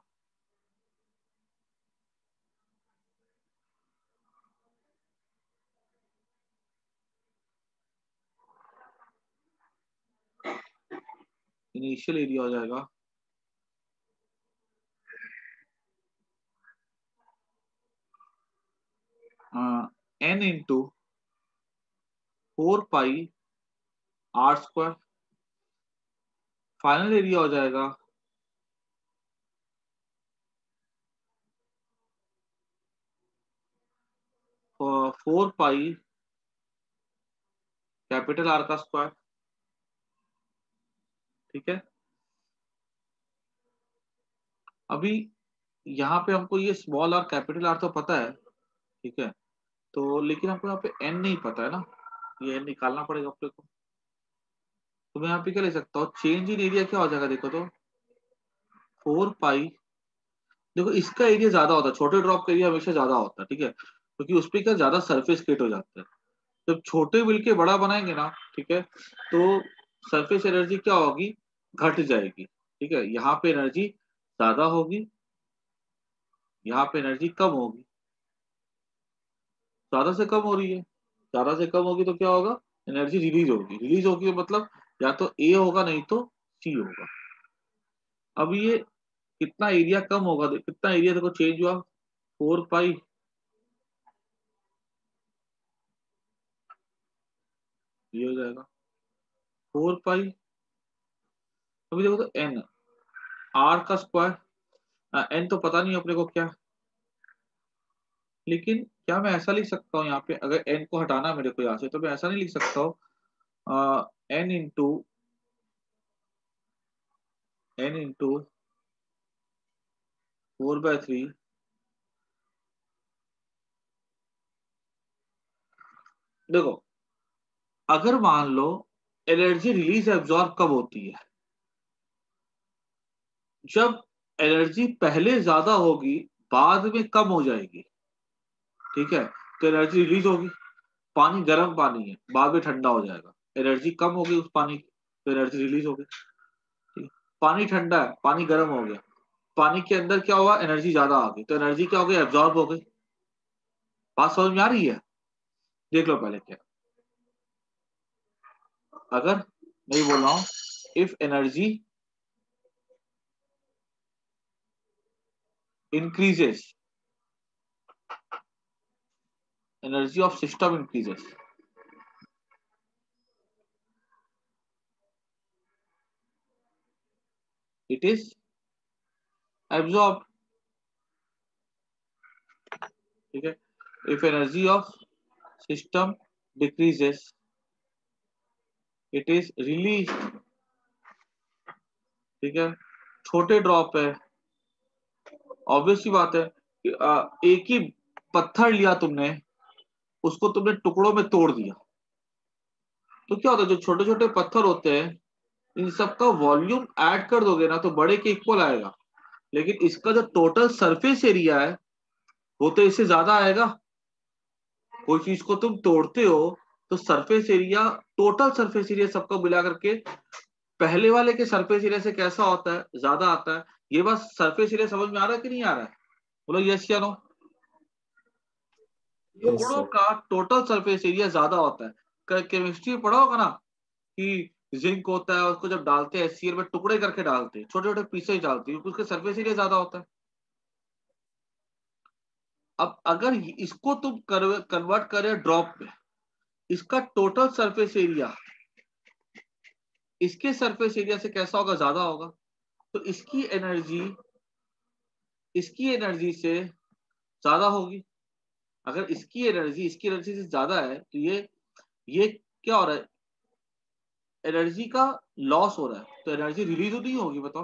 इनिशियल एरिया हो जाएगा n into four pi r square. Final area हो जाएगा फोर पाई कैपिटल आर का स्क्वायर। ठीक है, अभी यहाँ पे हमको ये स्मॉल आर कैपिटल आर तो पता है, ठीक है, तो लेकिन हमको यहाँ पे एन नहीं पता है ना, ये एन निकालना पड़ेगा अपने को। तो मैं यहाँ पे क्या ले सकता हूँ, चेंज इन एरिया क्या हो जाएगा, देखो तो फोर पाई, देखो इसका एरिया ज्यादा होता है, छोटे ड्रॉप का एरिया हमेशा ज्यादा होता है, ठीक है, क्योंकि उस पर क्या ज्यादा सरफेस क्रिएट हो जाता है। जब छोटे मिलके बड़ा बनाएंगे ना, ठीक है, तो सरफेस एनर्जी क्या होगी, घट जाएगी। ठीक है, यहाँ पे एनर्जी ज्यादा होगी, यहाँ पे एनर्जी कम होगी, ज्यादा से कम हो रही है, ज्यादा से कम होगी तो क्या होगा, एनर्जी रिलीज होगी, रिलीज होगी मतलब या तो ए होगा नहीं तो सी होगा। अब ये कितना एरिया कम होगा, कितना एरिया देखो चेंज हुआ, फोर पाई ये हो जाएगा फोर पाई, अभी देखो तो एन आर का स्क्वायर, एन तो पता नहीं अपने को क्या, लेकिन क्या मैं ऐसा लिख सकता हूँ यहाँ पे, अगर एन को हटाना मेरे को यहाँ से, तो मैं ऐसा नहीं लिख सकता हूँ n into n into four by three. देखो अगर मान लो एनर्जी रिलीज एब्जॉर्ब कब होती है, जब एनर्जी पहले ज्यादा होगी बाद में कम हो जाएगी। ठीक है, तो एनर्जी रिलीज होगी, पानी गर्म पानी है बाद में ठंडा हो जाएगा, एनर्जी कम होगी उस पानी की, तो एनर्जी रिलीज होगी। ठीक है? पानी ठंडा है, पानी गर्म हो गया, पानी के अंदर क्या हुआ, एनर्जी ज्यादा आ गई, तो एनर्जी क्या हो गई, एब्जॉर्ब हो गई। बात समझ में आ रही है? देख लो पहले क्या, अगर मैं बोल रहा हूं if energy increases, energy of system increases, it is absorbed। ठीक है, if energy of system decreases, it is released। ठीक है, छोटे ड्रॉप है, ऑब्वियसली बात है कि आ, एक ही पत्थर लिया तुमने, उसको तुमने टुकड़ों में तोड़ दिया, तो क्या होता है, जो छोटे छोटे पत्थर होते हैं इन सबका वॉल्यूम ऐड कर दोगे ना तो बड़े के इक्वल आएगा, लेकिन इसका जो टोटल सरफेस एरिया है वो तो इससे ज्यादा आएगा। कोई चीज को तुम तोड़ते हो तो surface area, total surface area सबको मिला करके पहले वाले के सरफेस एरिया से कैसा होता है, ज्यादा आता है। ये बात सरफेस एरिया समझ में आ रहा है कि नहीं आ रहा है, बोलो यस या नो। टुकड़ों का टोटल सरफेस एरिया ज्यादा होता है, केमिस्ट्री में पढ़ा होगा ना कि जिंक होता है, उसको जब डालते हैं एचसीएल में टुकड़े करके डालते हैं, छोटे छोटे पीसेज डालते हैं, उसके सरफेस एरिया ज्यादा होता है। अब अगर इसको तुम कन्वर्ट करे ड्रॉप में, इसका टोटल सरफेस एरिया इसके सरफेस एरिया से कैसा होगा, ज्यादा होगा, तो इसकी एनर्जी इसकी एनर्जी से ज्यादा होगी। अगर इसकी एनर्जी इसकी एनर्जी से ज्यादा है तो ये ये क्या हो रहा है, एनर्जी का लॉस हो रहा है, तो एनर्जी रिलीज नहीं होगी। बताओ,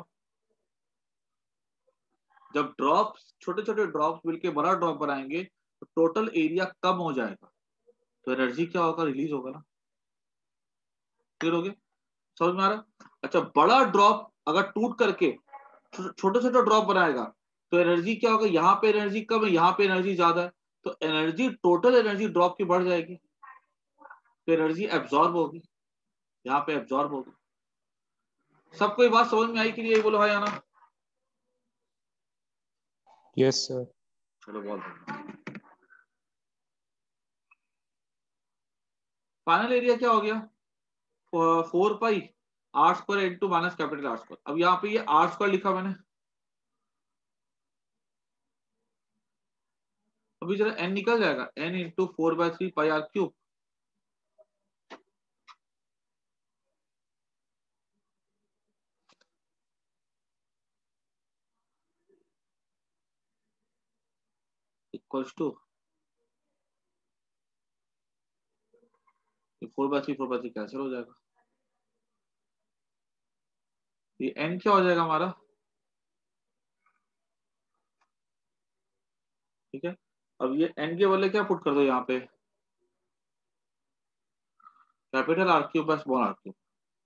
जब ड्रॉप्स छोटे छोटे ड्रॉप्स मिलके बड़ा ड्रॉप बनाएंगे तो टोटल एरिया कम हो जाएगा, तो एनर्जी क्या होगा, रिलीज होगा ना। क्लियर हो गया, समझ में आ रहा है? अच्छा, बड़ा ड्रॉप अगर टूट करके छोटे छोटे ड्रॉप बनाएगा तो एनर्जी क्या होगा, यहाँ पे एनर्जी कम है, यहाँ पे एनर्जी ज्यादा है, तो एनर्जी, टोटल एनर्जी ड्रॉप की बढ़ जाएगी, तो एनर्जी एब्जॉर्ब होगी, यहाँ पे एब्जॉर्ब होगी। सबको ये बात समझ में आई कि नहीं, बोलो हाँ या ना? Yes sir. चलो बहुत बढ़िया। फाइनल एरिया क्या हो गया, four pi r square into minus capital R square. अब यहाँ पे ये आर स्क्वायर लिखा मैंने, अभी जरा एन निकल जाएगा, n into four by three pi r cube, equals to four by three four by three cancel हो जाएगा, ये एन क्या हो जाएगा हमारा, ठीक है। अब ये एन के बदले क्या पुट कर दो यहाँ पे, कैपिटल आर क्यूब बस small r cube,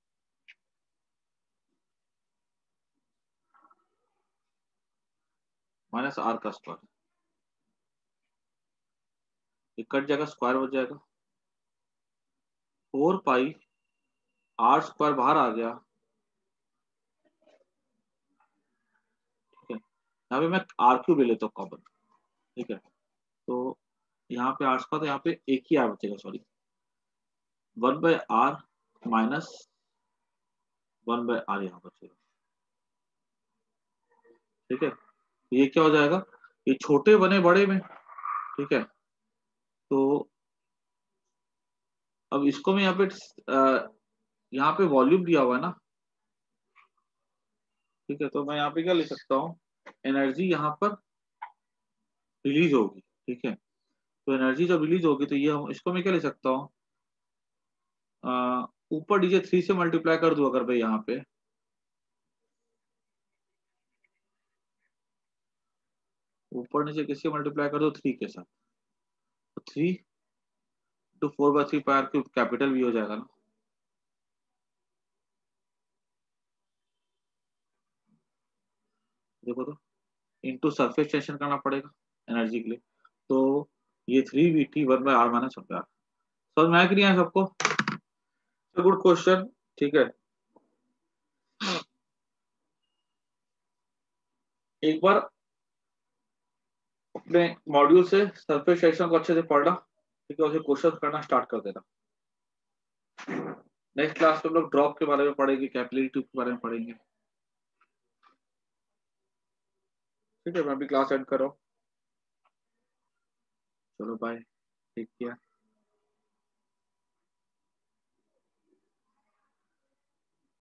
minus r का स्क्वायर, ये कट जाएगा, स्क्वायर हो जाएगा, फोर पाई आर स्क्वायर बाहर आ गया, ठीक है। यहाँ पे मैं आर क्यूब ले लेता हूँ कॉमन, ठीक है। तो यहाँ पे आर स्क्वायर, तो यहाँ पे एक ही आर बचेगा, sorry, one by r minus one by r यहाँ बचेगा, ठीक है। ये क्या हो जाएगा, ये छोटे बने बड़े में, ठीक है। तो अब इसको मैं यहाँ पे अ, यहाँ पे वॉल्यूम दिया हुआ है ना, ठीक है। तो मैं यहाँ पे क्या लिख सकता हूँ, एनर्जी यहाँ पर रिलीज होगी, ठीक है। तो एनर्जी जब रिलीज होगी तो ये हम इसको मैं क्या ले सकता हूँ, ऊपर नीचे थ्री से मल्टीप्लाई कर दूं अगर भाई, यहाँ पे ऊपर नीचे किससे मल्टीप्लाई कर दो, थ्री के साथ, तो three two four by three power cube capital भी हो जाएगा ना, देखो तो इंटू सरफेस टेंशन करना पड़ेगा एनर्जी के लिए, तो ये three V T one by r minus one by r. समझ में आया कि नहीं आया सबको? गुड क्वेश्चन, ठीक है। एक बार अपने मॉड्यूल से सरफेस टेंशन को अच्छे से पढ़ना, ठीक है, उसे क्वेश्चन करना स्टार्ट कर देना। नेक्स्ट क्लास में हम लोग ड्रॉप के बारे में पढ़ेंगे, कैपिलरी ट्यूब के बारे में पढ़ेंगे, ठीक है। मैं भी क्लास एंड कर रहा हूँ, चलो बाय, टेक केयर।